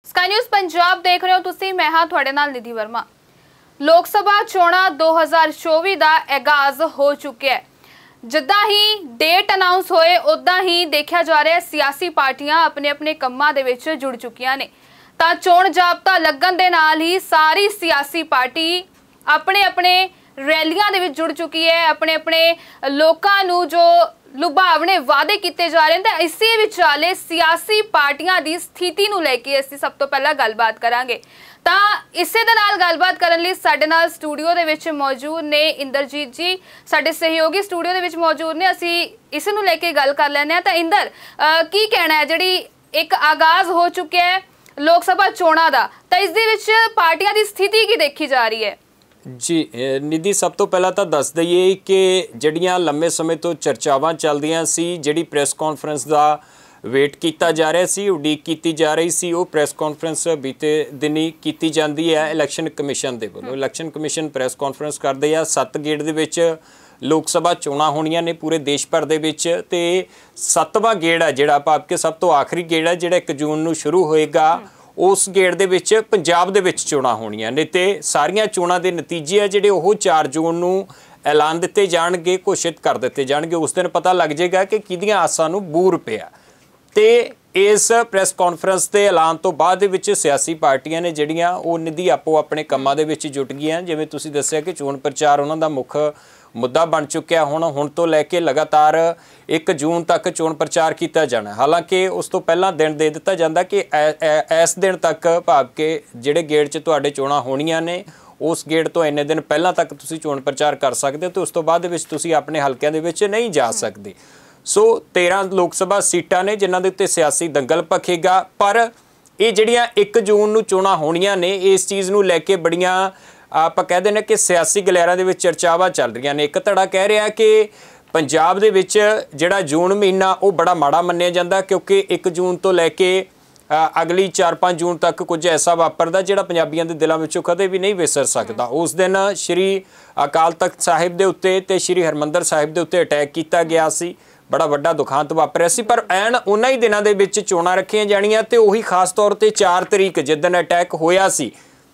Sky news Punjab देख रहे हो तुसी, मैं हाँ तुहाडे नाल निधि वर्मा। लोक सभा चोणां 2024 का आगाज हो चुका है। जिद्दां ही डेट अनाउंस होए उदां ही देखा जा रहा है सियासी पार्टियां अपने अपने कम्मां दे विच जुड़ चुकियां ने। तां चोण जाबता लगन दे नाल ही सारी सियासी पार्टी अपने अपने रैलियां दे विच जुड़ चुकी है। अपने अपने लोकां नूं जो लुभावने वादे किए जा रहे हैं, तो इसी विचाले सियासी पार्टियां की स्थिति नूं लैके असीं सब तो पहला गलबात करांगे। तां इसे दे नाल गलबात करन लई साडे नाल स्टूडियो दे विच मौजूद ने इंदरजीत जी, साडे सहयोगी स्टूडियो दे विच मौजूद ने। असीं इस नूं लैके गल कर लैंदे हां। तां इंदर की कहना है, जिहड़ी एक आगाज हो चुका है लोक सभा चोणां दा, तां इस दे विच पार्टियां की स्थिति की देखी जा रही है? जी निधि, सब तो पहला तो दस दईए कि जड़ियाँ लंबे समय तो चर्चावां चलदियां सी, जिहड़ी प्रैस कॉन्फ्रेंस का वेट किया जा रहा सी, उड़ीक की जा रही सी, वो प्रैस कॉन्फ्रेंस बीते दिनी की जाती है इलैक्शन कमिशन के वलों। इलैक्शन कमिशन प्रैस कॉन्फ्रेंस करते हैं। 7 गेड़ दे विच लोक सभा चोणां होणीਆਂ ने पूरे देश भर दे विच, ते 7वां गेड़ है जिहड़ा भाव के सब तो आखिरी गेड़ है जिहड़ा 1 जून नूं शुरू होएगा। उस गेड़ दे विच पंजाब दे विच चोणां होणीਆਂ ने, ते सारियां चोणां दे नतीजे है जिहड़े ओह 4 जून नूं ऐलान दिते जाणगे, घोषित कर दिते जाणगे। उस दिन पता लग जाएगा कि किहदियां आसां नूं बूर पिया। ते इस प्रैस कॉन्फ्रेंस के ऐलान तो बाद दे विच सियासी पार्टियां ने जिहड़ियां ओह निधि आपो अपने कामां दे विच जुट गईयां। जिवें तुसीं दस्सिया कि चोण प्रचार उन्हां दा मुख मुद्दा बन चुकिया। हुण तो लैके लगातार 1 जून तक चोण प्रचार किया जाना। हालांकि उस तो पहला दिन दे दिता जाता कि इस दिन तक भाव के जिहड़े गेड़ च तुहाडे चोणां होणीਆਂ ने, उस गेड़ तो इन्ने दिन पहला तक तुसीं चोण प्रचार कर सकते हो, तो उस तो बाद दे विच तुसीं अपने हलकिਆਂ दे विच नहीं जा सकते। सो 13 लोक सभा सीटां ने जिन्हां दे उत्ते सियासी दंगल भखेगा। पर ये जिहड़ियां 1 जून नूं चोणां होणीਆਂ ने, इस चीज़ नूं लैके बड़ियां आप कह दें कि सियासी गलियारां दे विच चर्चावां चल रही ने। एक धड़ा कह रहा कि पंजाब दे विच जिहड़ा जून महीना वो बड़ा माड़ा मन्निया जांदा, क्योंकि 1 जून तो लैके अगली 4-5 जून तक कुछ ऐसा वापरदा जिहड़ा पंजाबियों के दिलों विचों कदे भी नहीं विसर सकता। उस दिन श्री अकाल तख्त साहिब दे उत्ते ते श्री हरमंदर साहिब दे उत्ते अटैक किया गया सी, बड़ा वड्डा दुखांत वापरिया सी। पर ऐन उन्हां ही दिनां दे विच चोणां रखीਆਂ जाणीਆਂ, ते उही खास तौर ते 4 तरीक जिस दिन अटैक होया सी,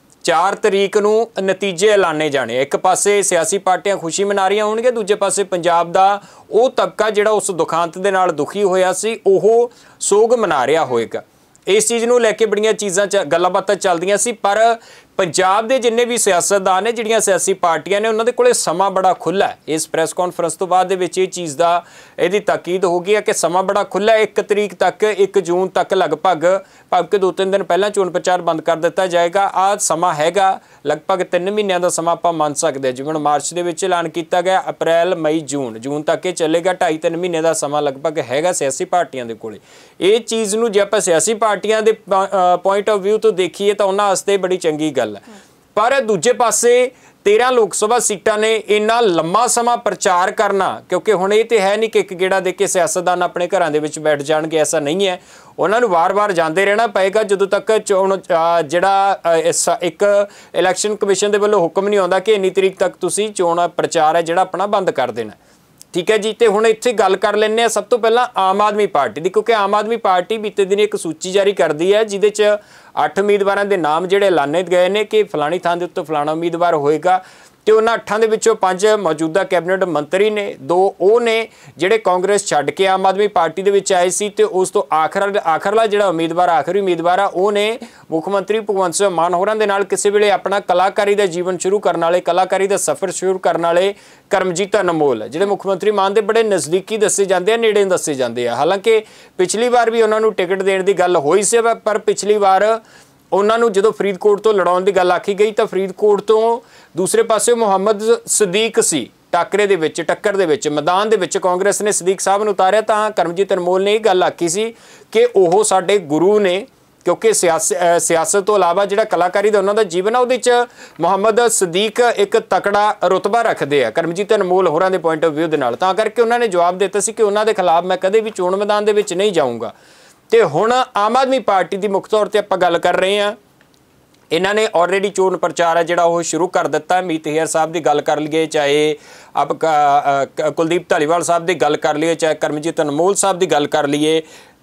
4 तरीक नूं नतीजे ऐलाने जाने। एक पासे सियासी पार्टियां खुशी मना रही होणगे, दूजे पासे पंजाब दा वो तबका जिहड़ा उस दुखांत दे नाल दुखी होया सी, ओह सोग मना रहा होएगा। इस चीज़ नूं लैके बड़ियां चीज़ां गल्लां बातां चलदियां सी। पर पंजाब दे जिन्ने भी सियासतदान ने, जिहड़ियां सियासी पार्टियां ने, उन्हां दे कोले समा बड़ा खुला है। इस प्रैस कॉन्फ्रेंस तो बाद दे विच इह चीज़ दा इहदी ताकीद हो गई है कि समा बड़ा खुला है। 1 तरीक तक 1 जून तक लगभग भाव के 2-3 दिन पहला चोण प्रचार बंद कर दिता जाएगा। आ समा हैगा लगभग 3 महीनों का समा आपां मान सकते हैं। जिवें मार्च दे विच ऐलान किया गया अप्रैल मई जून तक ये चलेगा। 2.5-3 महीने का समा लगभग हैगा सियासी पार्टियां दे कोले। ये चीज़ नूं जे आपां सियासी पार्टियां दे पॉइंट ऑफ व्यू तो देखिए तो उन्हां वास्ते बड़ी चंगी गल है। पर दूजे पासे 13 लोक सभा सीटां ने इन्ना लंबा समा प्रचार करना, क्योंकि हुण ये तो है नहीं कि 1 गेड़ा दे के सियासतदान अपने घरां दे विच बैठ जाणगे, ऐसा नहीं है। उन्होंने वार-वार जाते रहना पएगा ਜਦੋਂ तक चोण ਜਿਹੜਾ एक इलैक्शन कमिशन के ਵੱਲੋਂ हुक्म नहीं आता कि इन्नी तरीक तक तुसीं चोण प्रचार है ਜਿਹੜਾ अपना बंद कर देना। ठीक है जी। तो हुण इत्थे गल कर लैंदे सब तो पहला आम आदमी पार्टी की, क्योंकि आम आदमी पार्टी बीते दिन एक सूची जारी करती है जिहदे च 8 उम्मीदवारों के नाम जिहड़े ऐलाने गए हैं कि फलानी थां दे उत्ते फलाना उम्मीदवार होएगा। तो उन्होंने 8 ਦੇ ਵਿੱਚੋਂ 5 मौजूदा कैबिनेट मंत्री ने, 2 ਉਹ ने ਜਿਹੜੇ कांग्रेस ਛੱਡ के आम आदमी पार्टी ਦੇ ਵਿੱਚ ਆਏ ਸੀ। ਤੇ ਉਸ ਤੋਂ ਆਖਰਲਾ ਜਿਹੜਾ ਉਮੀਦਵਾਰ ਆਖਰੀ ਉਮੀਦਵਾਰ ਆ ਉਹ ਨੇ ਮੁੱਖ ਮੰਤਰੀ ਭਗਵੰਤ ਸਿੰਘ ਮਾਨ ਹੋਰਾਂ ਦੇ ਨਾਲ ਕਿਸੇ ਵੇਲੇ ਆਪਣਾ ਕਲਾਕਾਰੀ ਦਾ ਜੀਵਨ ਸ਼ੁਰੂ ਕਰਨ ਵਾਲੇ, ਕਲਾਕਾਰੀ ਦਾ ਸਫ਼ਰ ਸ਼ੁਰੂ ਕਰਨ ਵਾਲੇ ਕਰਮਜੀਤ ਅਨਮੋਲ, ਜਿਹੜੇ ਮੁੱਖ ਮੰਤਰੀ ਮਾਨ ਦੇ ਬੜੇ ਨਜ਼ਦੀਕੀ ਦੱਸੇ ਜਾਂਦੇ ਆ, ਨੇੜੇ ਦੱਸੇ ਜਾਂਦੇ ਆ। ਹਾਲਾਂਕਿ ਪਿਛਲੀ ਵਾਰ ਵੀ ਉਹਨਾਂ ਨੂੰ ਟਿਕਟ ਦੇਣ ਦੀ ਗੱਲ ਹੋਈ ਸੀ, ਪਰ ਪਿਛਲੀ ਵਾਰ उन्होंने जो फरीदकोट तो लड़ाउण की गल आखी गई तो फरीदकोट तो दूसरे पासे मुहम्मद सदीक सी टक्कर दे मैदान दे विच कांग्रेस ने सदीक साहब नूं उतारिया। तो करमजीत अनमोल ने यह गल आखी सी कि वह साडे गुरु ने, क्योंकि सियासत तो इलावा जिहड़ा कलाकारी का उन्होंने जीवन है उहदे च मुहम्मद सदीक एक तकड़ा रुतबा रखते हैं करमजीत अनमोल होरां दे पॉइंट ऑफ व्यू दे नाल। तां करके उन्होंने जवाब दिता सी कि उन्हां दे खिलाफ मैं कदे भी चोण मैदान दे विच नहीं जाऊँगा। तो हुण आम आदमी पार्टी की मुख्य तौर पर आपां गल कर रहे हैं। इन्होंने ऑलरेडी चोण प्रचार है जिहड़ा शुरू कर दिता। मीत हेयर साहब की गल कर लीए, चाहे आप कुलदीप धालीवाल साहब की गल कर लीए, चाहे करमजीत अनमोल साहब की गल कर लीए,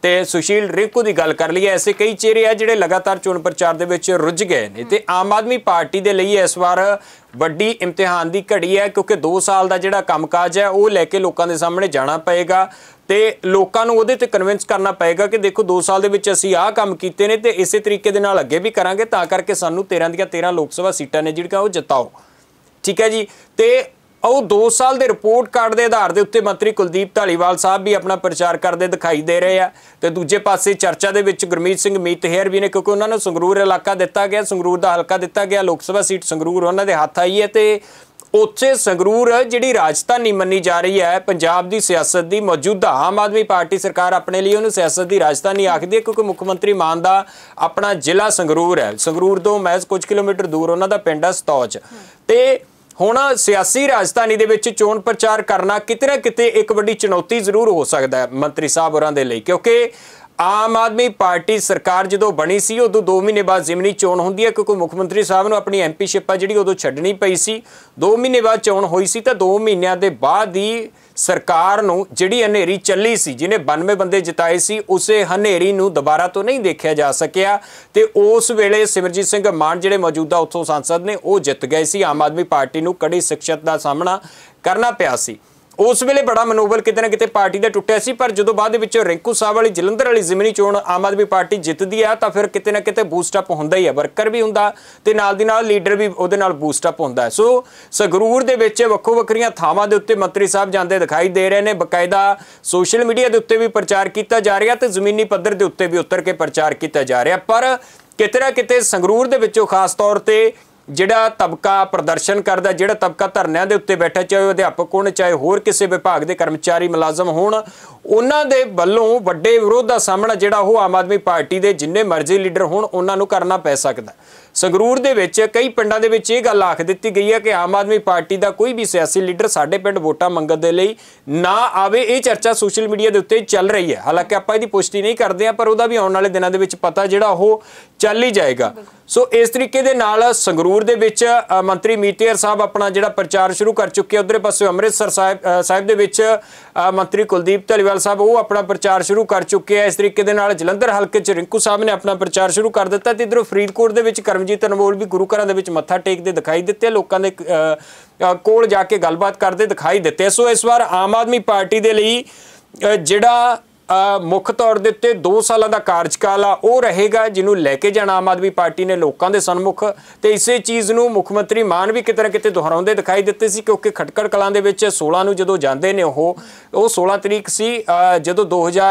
ਤੇ ਸੁਸ਼ੀਲ ਰਿੰਕੂ ਦੀ ਗੱਲ ਕਰ ਲਈਏ, ਐਸੇ ਕਈ ਚਿਹਰੇ ਆ ਜਿਹੜੇ ਲਗਾਤਾਰ ਚੋਣ ਪ੍ਰਚਾਰ ਦੇ ਵਿੱਚ ਰੁੱਝ ਗਏ ਨੇ ਤੇ ਆਮ ਆਦਮੀ ਪਾਰਟੀ ਦੇ ਲਈ ਇਸ ਵਾਰ ਵੱਡੀ ਇਮਤਿਹਾਨ ਦੀ ਘੜੀ ਹੈ, ਕਿਉਂਕਿ 2 ਸਾਲ ਦਾ ਜਿਹੜਾ ਕੰਮਕਾਜ ਹੈ ਉਹ ਲੈ ਕੇ ਲੋਕਾਂ ਦੇ ਸਾਹਮਣੇ ਜਾਣਾ ਪਏਗਾ ਤੇ ਲੋਕਾਂ ਨੂੰ ਉਹਦੇ ਤੇ ਕਨਵਿੰਸ ਕਰਨਾ ਪਏਗਾ ਕਿ ਦੇਖੋ 2 ਸਾਲ ਦੇ ਵਿੱਚ ਅਸੀਂ ਆਹ ਕੰਮ ਕੀਤੇ ਨੇ ਤੇ ਇਸੇ ਤਰੀਕੇ ਦੇ ਨਾਲ ਅੱਗੇ ਵੀ ਕਰਾਂਗੇ, ਤਾਂ ਕਰਕੇ ਸਾਨੂੰ 13 ਦੀਆਂ 13 ਲੋਕ ਸਭਾ ਸੀਟਾਂ ਨੇ ਜਿਹੜੀਆਂ ਉਹ ਜਿਤਾਓ। ਠੀਕ ਹੈ ਜੀ। ਤੇ ਉਹ 2 ਸਾਲ ਦੇ ਰਿਪੋਰਟ ਕਾਰਡ ਦੇ ਆਧਾਰ ਦੇ ਉੱਤੇ ਮੰਤਰੀ ਕੁਲਦੀਪ ਧਾਲੀਵਾਲ ਸਾਹਿਬ ਵੀ ਆਪਣਾ ਪ੍ਰਚਾਰ ਕਰਦੇ ਦਿਖਾਈ ਦੇ ਰਹੇ ਆ ਤੇ ਦੂਜੇ ਪਾਸੇ ਚਰਚਾ ਦੇ ਵਿੱਚ ਗੁਰਮੀਤ ਸਿੰਘ ਮੀਤਹਿਰ ਵੀ ਨੇ, ਕਿਉਂਕਿ ਉਹਨਾਂ ਨੂੰ ਸੰਗਰੂਰ ਇਲਾਕਾ ਦਿੱਤਾ ਗਿਆ, ਸੰਗਰੂਰ ਦਾ ਹਲਕਾ ਦਿੱਤਾ ਗਿਆ, ਲੋਕ ਸਭਾ ਸੀਟ ਸੰਗਰੂਰ ਉਹਨਾਂ ਦੇ ਹੱਥ ਆਈ ਹੈ ਤੇ ਉੱਥੇ ਸੰਗਰੂਰ ਜਿਹੜੀ ਰਾਜਧਾਨੀ ਮੰਨੀ ਜਾ ਰਹੀ ਹੈ ਪੰਜਾਬ ਦੀ ਸਿਆਸਤ ਦੀ। ਮੌਜੂਦਾ ਆਮ ਆਦਮੀ ਪਾਰਟੀ ਸਰਕਾਰ ਆਪਣੇ ਲਈ ਉਹਨੂੰ ਸਿਆਸਤ ਦੀ ਰਾਜਧਾਨੀ ਆਖਦੀ ਹੈ, ਕਿਉਂਕਿ ਮੁੱਖ ਮੰਤਰੀ ਮਾਨ ਦਾ ਆਪਣਾ ਜ਼ਿਲ੍ਹਾ ਸੰਗਰੂਰ ਹੈ। ਸੰਗਰੂਰ ਤੋਂ ਮਹਿਜ਼ ਕੁਝ ਕਿਲੋਮੀਟਰ ਦੂਰ ਉਹਨਾਂ ਦਾ ਪਿੰਡ ਹੈ ਸਤੌਜ। ਤੇ ਹੁਣ ਸਿਆਸੀ ਰਾਜਧਾਨੀ ਦੇ ਵਿੱਚ ਚੋਣ ਪ੍ਰਚਾਰ ਕਰਨਾ ਕਿਤੇ ਨਾ ਕਿਤੇ ਇੱਕ ਵੱਡੀ ਚੁਣੌਤੀ ਜ਼ਰੂਰ ਹੋ ਸਕਦਾ ਹੈ ਮੰਤਰੀ ਸਾਹਿਬ ਹੋਰਾਂ ਦੇ ਲਈ, ਕਿਉਂਕਿ ਆਮ ਆਦਮੀ ਪਾਰਟੀ ਸਰਕਾਰ ਜਦੋਂ ਬਣੀ ਸੀ ਉਦੋਂ 2 ਮਹੀਨੇ ਬਾਅਦ ਜ਼ਿਮਨੀ ਚੋਣ ਹੁੰਦੀ ਹੈ, ਕਿਉਂਕਿ ਮੁੱਖ ਮੰਤਰੀ ਸਾਹਿਬ ਨੂੰ ਆਪਣੀ ਐਮਪੀਸ਼ਿਪ ਆ ਜਿਹੜੀ ਉਦੋਂ ਛੱਡਣੀ ਪਈ ਸੀ। 2 ਮਹੀਨੇ ਬਾਅਦ ਚੋਣ ਹੋਈ ਸੀ ਤਾਂ 2 ਮਹੀਨਿਆਂ ਦੇ ਬਾਅਦ ਹੀ ਸਰਕਾਰ ਨੂੰ ਜਿਹੜੀ ਹਨੇਰੀ ਚੱਲੀ ਸੀ, ਜਿਹਨੇ 92 ਬੰਦੇ ਜਿਤਾਏ ਸੀ, ਉਸੇ ਹਨੇਰੀ ਨੂੰ ਦੁਬਾਰਾ ਤੋਂ ਨਹੀਂ ਦੇਖਿਆ ਜਾ ਸਕਿਆ ਤੇ ਉਸ ਵੇਲੇ ਸਿਮਰਜੀਤ ਸਿੰਘ ਮਾਨ ਜਿਹੜੇ ਮੌਜੂਦਾ ਉੱਥੋਂ ਸੰਸਦ ਨੇ ਉਹ ਜਿੱਤ ਗਏ ਸੀ। ਆਮ ਆਦਮੀ ਪਾਰਟੀ ਨੂੰ ਕੜੀ ਸਿੱਖਿਅਤ ਦਾ ਸਾਹਮਣਾ ਕਰਨਾ ਪਿਆ ਸੀ। ਉਸ ਵੇਲੇ ਬੜਾ ਮਨੋਬਲ ਕਿਤੇ ਨਾ ਕਿਤੇ ਪਾਰਟੀ ਦਾ ਟੁੱਟਿਆ ਸੀ, ਪਰ ਜਦੋਂ ਬਾਅਦ ਦੇ ਵਿੱਚ ਰਿੰਕੂ ਸਾਹਿਬ ਵਾਲੀ ਜਲੰਧਰ ਵਾਲੀ ਜ਼ਿਮਨੀ ਚੋਣ ਆਮ ਆਦਮੀ ਪਾਰਟੀ ਜਿੱਤਦੀ ਆ ਤਾਂ ਫਿਰ ਕਿਤੇ ਨਾ ਕਿਤੇ ਬੂਸਟ ਅਪ ਹੁੰਦਾ ਹੀ ਹੈ, ਵਰਕਰ ਵੀ ਹੁੰਦਾ ਤੇ ਨਾਲ ਦੀ ਨਾਲ ਲੀਡਰ ਵੀ ਉਹਦੇ ਨਾਲ ਬੂਸਟ ਅਪ ਹੁੰਦਾ ਹੈ। ਸੋ ਸੰਗਰੂਰ ਦੇ ਵਿੱਚ ਵੱਖੋ ਵੱਖਰੀਆਂ ਥਾਵਾਂ ਦੇ ਉੱਤੇ ਮੰਤਰੀ ਸਾਹਿਬ ਜਾਂਦੇ ਦਿਖਾਈ ਦੇ ਰਹੇ ਨੇ, ਬਕਾਇਦਾ ਸੋਸ਼ਲ ਮੀਡੀਆ ਦੇ ਉੱਤੇ ਵੀ ਪ੍ਰਚਾਰ ਕੀਤਾ ਜਾ ਰਿਹਾ ਤੇ ਜ਼ਮੀਨੀ ਪੱਧਰ ਦੇ ਉੱਤੇ ਵੀ ਉਤਰ ਕੇ ਪ੍ਰਚਾਰ ਕੀਤਾ ਜਾ ਰਿਹਾ। ਪਰ ਕਿਤੇ ਨਾ ਕਿਤੇ ਸੰਗਰੂਰ ਦੇ ਵਿੱਚੋਂ ਖਾਸ ਤੌਰ ਤੇ ਜਿਹੜਾ ਤਬਕਾ ਪ੍ਰਦਰਸ਼ਨ ਕਰਦਾ, ਜਿਹੜਾ ਤਬਕਾ ਧਰਨਿਆਂ ਦੇ ਉੱਤੇ ਬੈਠਾ, ਚਾਹੇ ਉਹ ਅਧਿਆਪਕ ਹੋਣ ਚਾਹੇ ਹੋਰ ਕਿਸੇ ਵਿਭਾਗ ਦੇ ਕਰਮਚਾਰੀ ਮੁਲਾਜ਼ਮ ਹੋਣ, ਉਹਨਾਂ ਦੇ ਵੱਲੋਂ ਵੱਡੇ ਵਿਰੋਧ ਦਾ ਸਾਹਮਣਾ ਜਿਹੜਾ ਉਹ ਆਮ ਆਦਮੀ ਪਾਰਟੀ ਦੇ ਜਿੰਨੇ ਮਰਜ਼ੀ ਲੀਡਰ ਹੋਣ ਉਹਨਾਂ ਨੂੰ ਕਰਨਾ ਪੈ ਸਕਦਾ। ਸੰਗਰੂਰ ਦੇ ਵਿੱਚ ਕਈ ਪਿੰਡਾਂ ਦੇ ਵਿੱਚ ਇਹ ਗੱਲ ਆਖ ਦਿੱਤੀ ਗਈ ਹੈ ਕਿ ਆਮ ਆਦਮੀ ਪਾਰਟੀ ਦਾ ਕੋਈ ਵੀ ਸਿਆਸੀ ਲੀਡਰ ਸਾਡੇ ਪਿੰਡ ਵੋਟਾਂ ਮੰਗਣ ਦੇ ਲਈ ਨਾ ਆਵੇ। ਇਹ ਚਰਚਾ ਸੋਸ਼ਲ ਮੀਡੀਆ ਦੇ ਉੱਤੇ ਚੱਲ ਰਹੀ ਹੈ, ਹਾਲਾਂਕਿ ਆਪਾਂ ਇਹਦੀ ਪੁਸ਼ਟੀ ਨਹੀਂ ਕਰਦੇ ਹਾਂ, ਪਰ ਉਹਦਾ ਵੀ ਆਉਣ ਵਾਲੇ ਦਿਨਾਂ ਦੇ ਵਿੱਚ ਪਤਾ ਜਿਹੜਾ ਉਹ ਚੱਲ ਹੀ ਜਾਏਗਾ। ਸੋ ਇਸ ਤਰੀਕੇ ਦੇ ਨਾਲ ਸੰਗਰੂਰ ਦੇ ਵਿੱਚ ਮੰਤਰੀ ਮੀਤਹਿਰ ਸਾਹਿਬ ਆਪਣਾ ਜਿਹੜਾ ਪ੍ਰਚਾਰ ਸ਼ੁਰੂ ਕਰ ਚੁੱਕੇ। ਉਧਰੇ ਪਾਸੇ ਅੰਮ੍ਰਿਤਸਰ ਸਾਹਿਬ ਦੇ ਵਿੱਚ ਮੰਤਰੀ ਕੁਲਦੀਪ ਧਾਲੀਵਾਲ ਸਾਹਿਬ ਉਹ ਆਪਣਾ ਪ੍ਰਚਾਰ ਸ਼ੁਰੂ ਕਰ ਚੁੱਕੇ ਆ। ਇਸ ਤਰੀਕੇ ਦੇ ਨਾਲ ਜਲੰਧਰ ਹਲਕੇ 'ਚ ਰਿੰਕੂ ਸਾਹਿਬ ਨੇ ਆਪਣਾ ਪ੍ਰਚਾਰ ਸ਼ੁਰੂ ਕਰ ਦਿੱਤਾ ਤੇ ਇੱਧਰੋਂ ਫਰੀਦਕੋਟ ਦੇ ਵਿੱਚ ਕਰਮਜੀਤ ਅਨਮੋਲ ਵੀ ਗੁਰੂ ਘਰਾਂ ਦੇ ਵਿੱਚ ਮੱਥਾ ਟੇਕਦੇ ਦਿਖਾਈ ਦਿੱਤੇ, ਲੋਕਾਂ ਦੇ ਕੋਲ ਜਾ ਕੇ ਗੱਲਬਾਤ ਕਰਦੇ ਦਿਖਾਈ ਦਿੱਤੇ। ਸੋ ਇਸ ਵਾਰ ਆਮ ਆਦਮੀ ਪਾਰਟੀ ਦੇ ਲਈ ਜਿਹੜਾ ਮੁੱਖ ਤੌਰ ਦੇ ਉੱਤੇ 2 ਸਾਲਾਂ ਦਾ ਕਾਰਜਕਾਲ ਆ ਉਹ ਰਹੇਗਾ, ਜਿਹਨੂੰ ਲੈ ਕੇ ਜਾਣਾ ਆਮ ਆਦਮੀ ਪਾਰਟੀ ਨੇ ਲੋਕਾਂ ਦੇ ਸਨਮੁਖ ਤੇ ਇਸੇ ਚੀਜ਼ ਨੂੰ ਮੁੱਖ ਮੰਤਰੀ ਮਾਨ ਵੀ ਕਿਤੇ ਨਾ ਕਿਤੇ ਦੁਹਰਾਉਂਦੇ ਦਿਖਾਈ ਦਿੱਤੇ ਸੀ, ਕਿਉਂਕਿ ਖਟਕੜ ਕਲਾਂ ਦੇ ਵਿੱਚ 16 ਨੂੰ ਜਦੋਂ ਜਾਂਦੇ ਨੇ ਉਹ 16 ਤਰੀਕ ਸੀ ਜਦੋਂ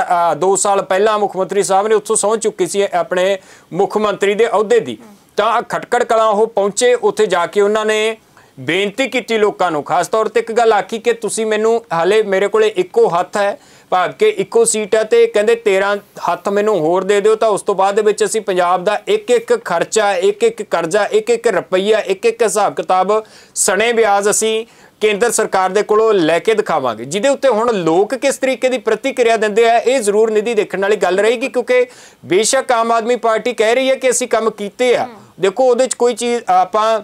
2 ਸਾਲ ਪਹਿਲਾਂ ਮੁੱਖ ਮੰਤਰੀ ਸਾਹਿਬ ਨੇ ਉੱਥੋਂ ਸਹੁੰ ਚੁੱਕੀ ਸੀ ਆਪਣੇ ਮੁੱਖ ਮੰਤਰੀ ਦੇ ਅਹੁਦੇ ਦੀ, ਤਾਂ ਖਟਕੜ ਕਲਾਂ ਉਹ ਪਹੁੰਚੇ। ਉੱਥੇ ਜਾ ਕੇ ਉਹਨਾਂ ਨੇ ਬੇਨਤੀ ਕੀਤੀ ਲੋਕਾਂ ਨੂੰ, ਖਾਸ ਤੌਰ ਤੇ ਇੱਕ ਗੱਲ ਆਖੀ ਕਿ ਤੁਸੀਂ ਮੈਨੂੰ ਹਾਲੇ ਮੇਰੇ ਕੋਲੇ ਇੱਕੋ ਹੱਥ ਹੈ, ਭਾਵ ਕਿ ਇੱਕੋ ਸੀਟ ਹੈ ਤੇ ਕਹਿੰਦੇ 13 ਹੱਥ ਮੈਨੂੰ ਹੋਰ ਦੇ ਦਿਓ ਤਾਂ ਉਸ ਤੋਂ ਬਾਅਦ ਦੇ ਵਿੱਚ ਅਸੀਂ ਪੰਜਾਬ ਦਾ ਇੱਕ ਇੱਕ ਖਰਚਾ, ਇੱਕ ਇੱਕ ਕਰਜ਼ਾ, ਇੱਕ ਇੱਕ ਰੁਪਈਆ, ਇੱਕ ਇੱਕ ਹਿਸਾਬ ਕਿਤਾਬ ਸਣੇ ਵਿਆਜ ਅਸੀਂ ਕੇਂਦਰ ਸਰਕਾਰ ਦੇ ਕੋਲੋਂ ਲੈ ਕੇ ਦਿਖਾਵਾਂਗੇ, ਜਿਹਦੇ ਉੱਤੇ ਹੁਣ ਲੋਕ ਕਿਸ ਤਰੀਕੇ ਦੀ ਪ੍ਰਤੀਕਿਰਿਆ ਦਿੰਦੇ ਆ ਇਹ ਜ਼ਰੂਰ ਨਿਧੀ ਦੇਖਣ ਵਾਲੀ ਗੱਲ ਰਹੇਗੀ। ਕਿਉਂਕਿ ਬੇਸ਼ੱਕ ਆਮ ਆਦਮੀ ਪਾਰਟੀ ਕਹਿ ਰਹੀ ਹੈ ਕਿ ਅਸੀਂ ਕੰਮ ਕੀਤੇ ਆ, ਦੇਖੋ ਉਹਦੇ 'ਚ ਕੋਈ ਚੀਜ਼ ਆਪਾਂ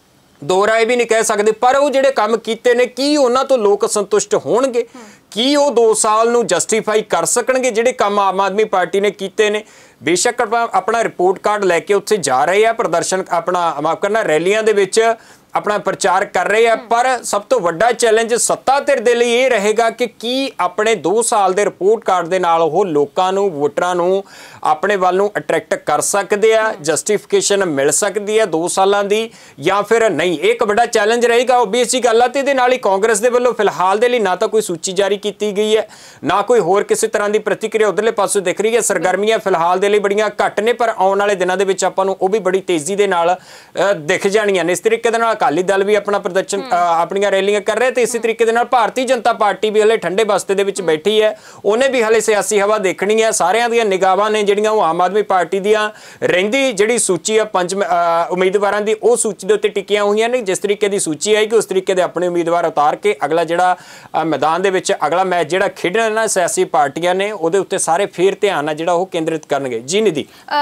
ਦੋ ਰਾਏ ਵੀ ਨਹੀਂ ਕਹਿ ਸਕਦੇ, ਪਰ ਉਹ ਜਿਹੜੇ ਕੰਮ ਕੀਤੇ ਨੇ ਕੀ ਉਹਨਾਂ ਤੋਂ ਲੋਕ ਸੰਤੁਸ਼ਟ ਹੋਣਗੇ? ਕੀ ਉਹ 2 ਸਾਲ ਨੂੰ ਜਸਟੀਫਾਈ ਕਰ ਸਕਣਗੇ ਜਿਹੜੇ ਕੰਮ ਆਮ ਆਦਮੀ ਪਾਰਟੀ ਨੇ ਕੀਤੇ ਨੇ? ਬੇਸ਼ੱਕ ਆਪਣਾ ਰਿਪੋਰਟ ਕਾਰਡ ਲੈ ਕੇ ਉੱਥੇ ਜਾ ਰਹੇ ਆ, ਪ੍ਰਦਰਸ਼ਨ ਆਪਣਾ ਮਾਫ ਕਰਨਾ ਰੈਲੀਆਂ ਦੇ ਵਿੱਚ ਆਪਣਾ ਪ੍ਰਚਾਰ ਕਰ ਰਹੇ ਆ, ਪਰ ਸਭ ਤੋਂ ਵੱਡਾ ਚੈਲੰਜ ਸੱਤਾ ਧਿਰ ਦੇ ਲਈ ਇਹ ਰਹੇਗਾ ਕਿ ਕੀ ਆਪਣੇ 2 ਸਾਲ ਦੇ ਰਿਪੋਰਟ ਕਾਰਡ ਦੇ ਨਾਲ ਉਹ ਲੋਕਾਂ ਨੂੰ, ਵੋਟਰਾਂ ਨੂੰ ਆਪਣੇ ਵੱਲ ਨੂੰ ਅਟਰੈਕਟ ਕਰ ਸਕਦੇ ਆ, ਜਸਟੀਫਿਕੇਸ਼ਨ ਮਿਲ ਸਕਦੀ ਹੈ 2 ਸਾਲਾਂ ਦੀ ਜਾਂ ਫਿਰ ਨਹੀਂ। ਇਹ ਇੱਕ ਵੱਡਾ ਚੈਲੰਜ ਰਹੇਗਾ, ਓਬਵੀਅਸ ਜੀ ਗੱਲ ਆ। ਤੇ ਇਹਦੇ ਨਾਲ ਹੀ ਕਾਂਗਰਸ ਦੇ ਵੱਲੋਂ ਫਿਲਹਾਲ ਦੇ ਲਈ ਨਾ ਤਾਂ ਕੋਈ ਸੂਚੀ ਜਾਰੀ ਕੀਤੀ ਗਈ ਹੈ, ਨਾ ਕੋਈ ਹੋਰ ਕਿਸੇ ਤਰ੍ਹਾਂ ਦੀ ਪ੍ਰਤੀਕਿਰਿਆ ਉਧਰਲੇ ਪਾਸੋਂ ਦਿਖ ਰਹੀ ਹੈ। ਸਰਗਰਮੀਆਂ ਫਿਲਹਾਲ ਦੇ ਲਈ ਬੜੀਆਂ ਘੱਟ ਨੇ, ਪਰ ਆਉਣ ਵਾਲੇ ਦਿਨਾਂ ਦੇ ਵਿੱਚ ਆਪਾਂ ਨੂੰ ਉਹ ਵੀ ਬੜੀ ਤੇਜ਼ੀ ਦੇ ਨਾਲ ਦਿਖ ਜਾਣੀਆਂ ਨੇ। ਇਸ ਤਰੀਕੇ ਦੇ ਨਾਲ ਅਕਾਲੀ ਦਲ ਵੀ ਆਪਣਾ ਪ੍ਰਦਰਸ਼ਨ ਆਪਣੀਆਂ ਰੈਲੀਆਂ ਕਰ ਰਹੇ ਤੇ ਇਸੇ ਤਰੀਕੇ ਦੇ ਨਾਲ ਭਾਰਤੀ ਜਨਤਾ ਪਾਰਟੀ ਵੀ ਹਲੇ ਠੰਡੇ ਬਸਤੇ ਦੇ ਵਿੱਚ ਬੈਠੀ ਹੈ, ਉਹਨੇ ਵੀ ਹਲੇ ਸਿਆਸੀ ਹਵਾ ਦੇਖਣੀ ਹੈ। ਸਾਰਿਆਂ ਦੀਆਂ ਨਿਗਾਹਾਂ ਨੇ ਜਿਹੜੀਆਂ ਉਹ ਆਮ ਆਦਮੀ ਪਾਰਟੀ ਦੀਆਂ ਰਹਿੰਦੀ ਜਿਹੜੀ ਸੂਚੀ ਆ 5 ਉਮੀਦਵਾਰਾਂ ਦੀ, ਉਹ ਸੂਚੀ ਦੇ ਉੱਤੇ ਟਿਕੀਆਂ ਹੋਈਆਂ ਨੇ। ਜਿਸ ਤਰੀਕੇ ਦੀ ਸੂਚੀ ਆਏਗੀ ਉਸ ਤਰੀਕੇ ਦੇ ਆਪਣੇ ਉਮੀਦਵਾਰ ਉਤਾਰ ਕੇ ਅਗਲਾ ਜਿਹੜਾ ਮੈਦਾਨ ਦੇ ਵਿੱਚ ਅਗਲਾ ਮੈਚ ਜਿਹੜਾ ਖੇਡਣਾ ਨਾ ਸਿਆਸੀ ਪਾਰਟੀਆਂ ਨੇ ਉਹਦੇ ਉੱਤੇ ਸਾਰੇ ਫੇਰ ਧਿਆਨ ਆ ਜਿਹੜਾ ਉਹ ਕੇਂਦਰਿਤ ਕਰਨਗੇ। ਜੀ ਨਿਧੀ,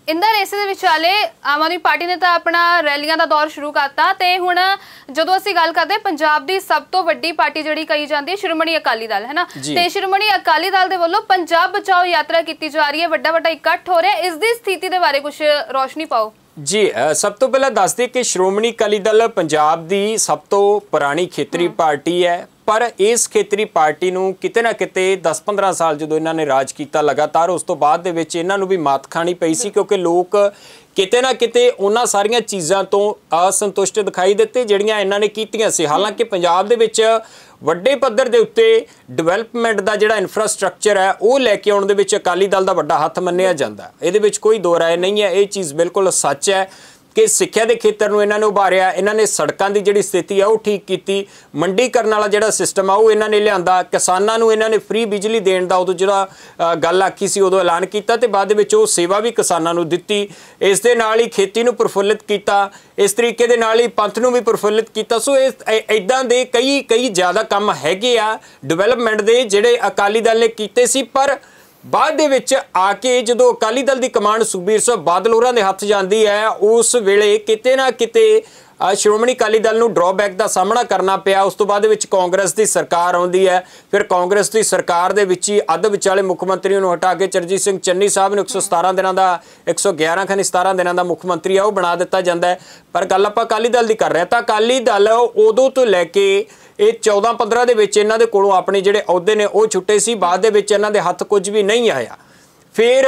ਇੰਦਾ ਰੇਸੇ ਦੇ ਵਿਚਾਲੇ ਆਮ ਆਦਮੀ ਪਾਰਟੀ ਨੇ ਤਾਂ ਆਪਣਾ ਰੈਲੀਆਂ ਦਾ ਦੌਰ ਸ਼ੁਰੂ ਕਰਤਾ ਤੇ ਹੁਣ ਜਦੋਂ ਅਸੀਂ ਗੱਲ ਕਰਦੇ ਪੰਜਾਬ ਦੀ ਸਭ ਤੋਂ ਵੱਡੀ ਪਾਰਟੀ ਜਿਹੜੀ ਕਹੀ ਜਾਂਦੀ ਹੈ ਸ਼੍ਰੋਮਣੀ ਅਕਾਲੀ ਦਲ ਹੈ ਨਾ, ਤੇ ਸ਼੍ਰੋਮਣੀ ਅਕਾਲੀ ਦਲ ਦੇ ਵੱਲੋਂ ਪੰਜਾਬ ਬਚਾਓ ਯਾਤਰਾ ਕੀਤੀ ਜਾ ਰਹੀ ਹੈ, ਵੱਡਾ ਵੱਡਾ ਇਕੱਠ ਹੋ ਰਿਹਾ, ਇਸ ਦੀ ਸਥਿਤੀ ਦੇ ਬਾਰੇ ਕੁਝ ਰੋਸ਼ਨੀ ਪਾਓ। ਜੀ ਸਭ ਤੋਂ ਪਹਿਲਾਂ ਦੱਸ ਦੇ ਕਿ ਸ਼੍ਰੋਮਣੀ ਅਕਾਲੀ ਦਲ ਪੰਜਾਬ ਦੀ ਸਭ ਤੋਂ ਪੁਰਾਣੀ ਖੇਤਰੀ ਪਾਰਟੀ ਹੈ, ਪਰ ਇਸ ਖੇਤਰੀ ਪਾਰਟੀ ਨੂੰ ਕਿਤੇ ਨਾ ਕਿਤੇ 10-15 ਸਾਲ ਜਦੋਂ ਇਹਨਾਂ ਨੇ ਰਾਜ ਕੀਤਾ ਲਗਾਤਾਰ, ਉਸ ਤੋਂ ਬਾਅਦ ਦੇ ਵਿੱਚ ਇਹਨਾਂ ਨੂੰ ਵੀ ਮਾਤ ਖਾਣੀ ਪਈ ਸੀ ਕਿਉਂਕਿ ਲੋਕ ਕਿਤੇ ਨਾ ਕਿਤੇ ਉਹਨਾਂ ਸਾਰੀਆਂ ਚੀਜ਼ਾਂ ਤੋਂ ਅਸੰਤੁਸ਼ਟ ਦਿਖਾਈ ਦਿੱਤੇ ਜਿਹੜੀਆਂ ਇਹਨਾਂ ਨੇ ਕੀਤੀਆਂ ਸੀ। ਹਾਲਾਂਕਿ ਪੰਜਾਬ ਦੇ ਵਿੱਚ ਵੱਡੇ ਪੱਧਰ ਦੇ ਉੱਤੇ ਡਿਵੈਲਪਮੈਂਟ ਦਾ ਜਿਹੜਾ ਇਨਫਰਾਸਟ੍ਰਕਚਰ ਹੈ ਉਹ ਲੈ ਕੇ ਆਉਣ ਦੇ ਵਿੱਚ ਅਕਾਲੀ ਦਲ ਦਾ ਵੱਡਾ ਹੱਥ ਮੰਨਿਆ ਜਾਂਦਾ, ਇਹਦੇ ਵਿੱਚ ਕੋਈ ਦੋ ਰਾਏ ਨਹੀਂ ਹੈ। ਇਹ ਚੀਜ਼ ਬਿਲਕੁਲ ਸੱਚ ਹੈ ਕਿ ਸਿੱਖਿਆ ਦੇ ਖੇਤਰ ਨੂੰ ਇਹਨਾਂ ਨੇ ਉਭਾਰਿਆ, ਇਹਨਾਂ ਨੇ ਸੜਕਾਂ ਦੀ ਜਿਹੜੀ ਸਥਿਤੀ ਆ ਉਹ ਠੀਕ ਕੀਤੀ, ਮੰਡੀਕਰਨ ਵਾਲਾ ਜਿਹੜਾ ਸਿਸਟਮ ਆ ਉਹ ਇਹਨਾਂ ਨੇ ਲਿਆਂਦਾ, ਕਿਸਾਨਾਂ ਨੂੰ ਇਹਨਾਂ ਨੇ ਫ੍ਰੀ ਬਿਜਲੀ ਦੇਣ ਦਾ ਉਦੋਂ ਜਿਹੜਾ ਗੱਲ ਆਖੀ ਸੀ ਉਦੋਂ ਐਲਾਨ ਕੀਤਾ ਤੇ ਬਾਅਦ ਦੇ ਵਿੱਚ ਉਹ ਸੇਵਾ ਵੀ ਕਿਸਾਨਾਂ ਨੂੰ ਦਿੱਤੀ। ਇਸ ਦੇ ਨਾਲ ਹੀ ਖੇਤੀ ਨੂੰ ਪ੍ਰਫੁੱਲਿਤ ਕੀਤਾ, ਇਸ ਤਰੀਕੇ ਦੇ ਨਾਲ ਹੀ ਪੰਥ ਨੂੰ ਵੀ ਪ੍ਰਫੁੱਲਿਤ ਕੀਤਾ। ਸੋ ਇਹ ਇੱਦਾਂ ਦੇ ਕਈ ਜ਼ਿਆਦਾ ਕੰਮ ਹੈਗੇ ਆ ਡਿਵੈਲਪਮੈਂਟ ਦੇ ਜਿਹੜੇ ਅਕਾਲੀ ਦਲ ਨੇ ਕੀਤੇ ਸੀ, ਪਰ ਬਾਅਦ ਦੇ ਵਿੱਚ ਆ ਕੇ ਜਦੋਂ ਅਕਾਲੀ ਦਲ ਦੀ ਕਮਾਂਡ ਸੁਖਬੀਰ ਸਿੰਘ ਬਾਦਲ ਹੋਰਾਂ ਦੇ ਹੱਥ ਜਾਂਦੀ ਹੈ ਉਸ ਵੇਲੇ ਕਿਤੇ ਨਾ ਕਿਤੇ ਸ਼੍ਰੋਮਣੀ ਅਕਾਲੀ ਦਲ ਨੂੰ ਡਰਾਬੈਕ ਦਾ ਸਾਹਮਣਾ ਕਰਨਾ ਪਿਆ। ਉਸ ਤੋਂ ਬਾਅਦ ਦੇ ਵਿੱਚ ਕਾਂਗਰਸ ਦੀ ਸਰਕਾਰ ਆਉਂਦੀ ਹੈ, ਫਿਰ ਕਾਂਗਰਸ ਦੀ ਸਰਕਾਰ ਦੇ ਵਿੱਚ ਹੀ ਅੱਧ ਵਿਚਾਲੇ ਮੁੱਖ ਮੰਤਰੀ ਨੂੰ ਹਟਾ ਕੇ ਚਰਨਜੀਤ ਸਿੰਘ ਚੰਨੀ ਸਾਹਿਬ ਨੂੰ 117 ਦਿਨਾਂ ਦਾ 111 ਖਨੀ 17 ਦਿਨਾਂ ਦਾ ਮੁੱਖ ਮੰਤਰੀ ਆ ਉਹ ਬਣਾ ਦਿੱਤਾ ਜਾਂਦਾ ਹੈ। ਪਰ ਗੱਲ ਆਪਾਂ ਅਕਾਲੀ ਦਲ ਦੀ ਕਰ ਰਹੇ ਤਾਂ ਅਕਾਲੀ ਦਲ ਉਦੋਂ ਤੋਂ ਲੈ ਕੇ ਇਹ 14-15 ਦੇ ਵਿੱਚ ਇਹਨਾਂ ਦੇ ਕੋਲੋਂ ਆਪਣੇ ਜਿਹੜੇ ਅਹੁਦੇ ਨੇ ਉਹ ਛੁੱਟੇ ਸੀ, ਬਾਅਦ ਦੇ ਵਿੱਚ ਇਹਨਾਂ ਦੇ ਹੱਥ ਕੁਝ ਵੀ ਨਹੀਂ ਆਇਆ। ਫਿਰ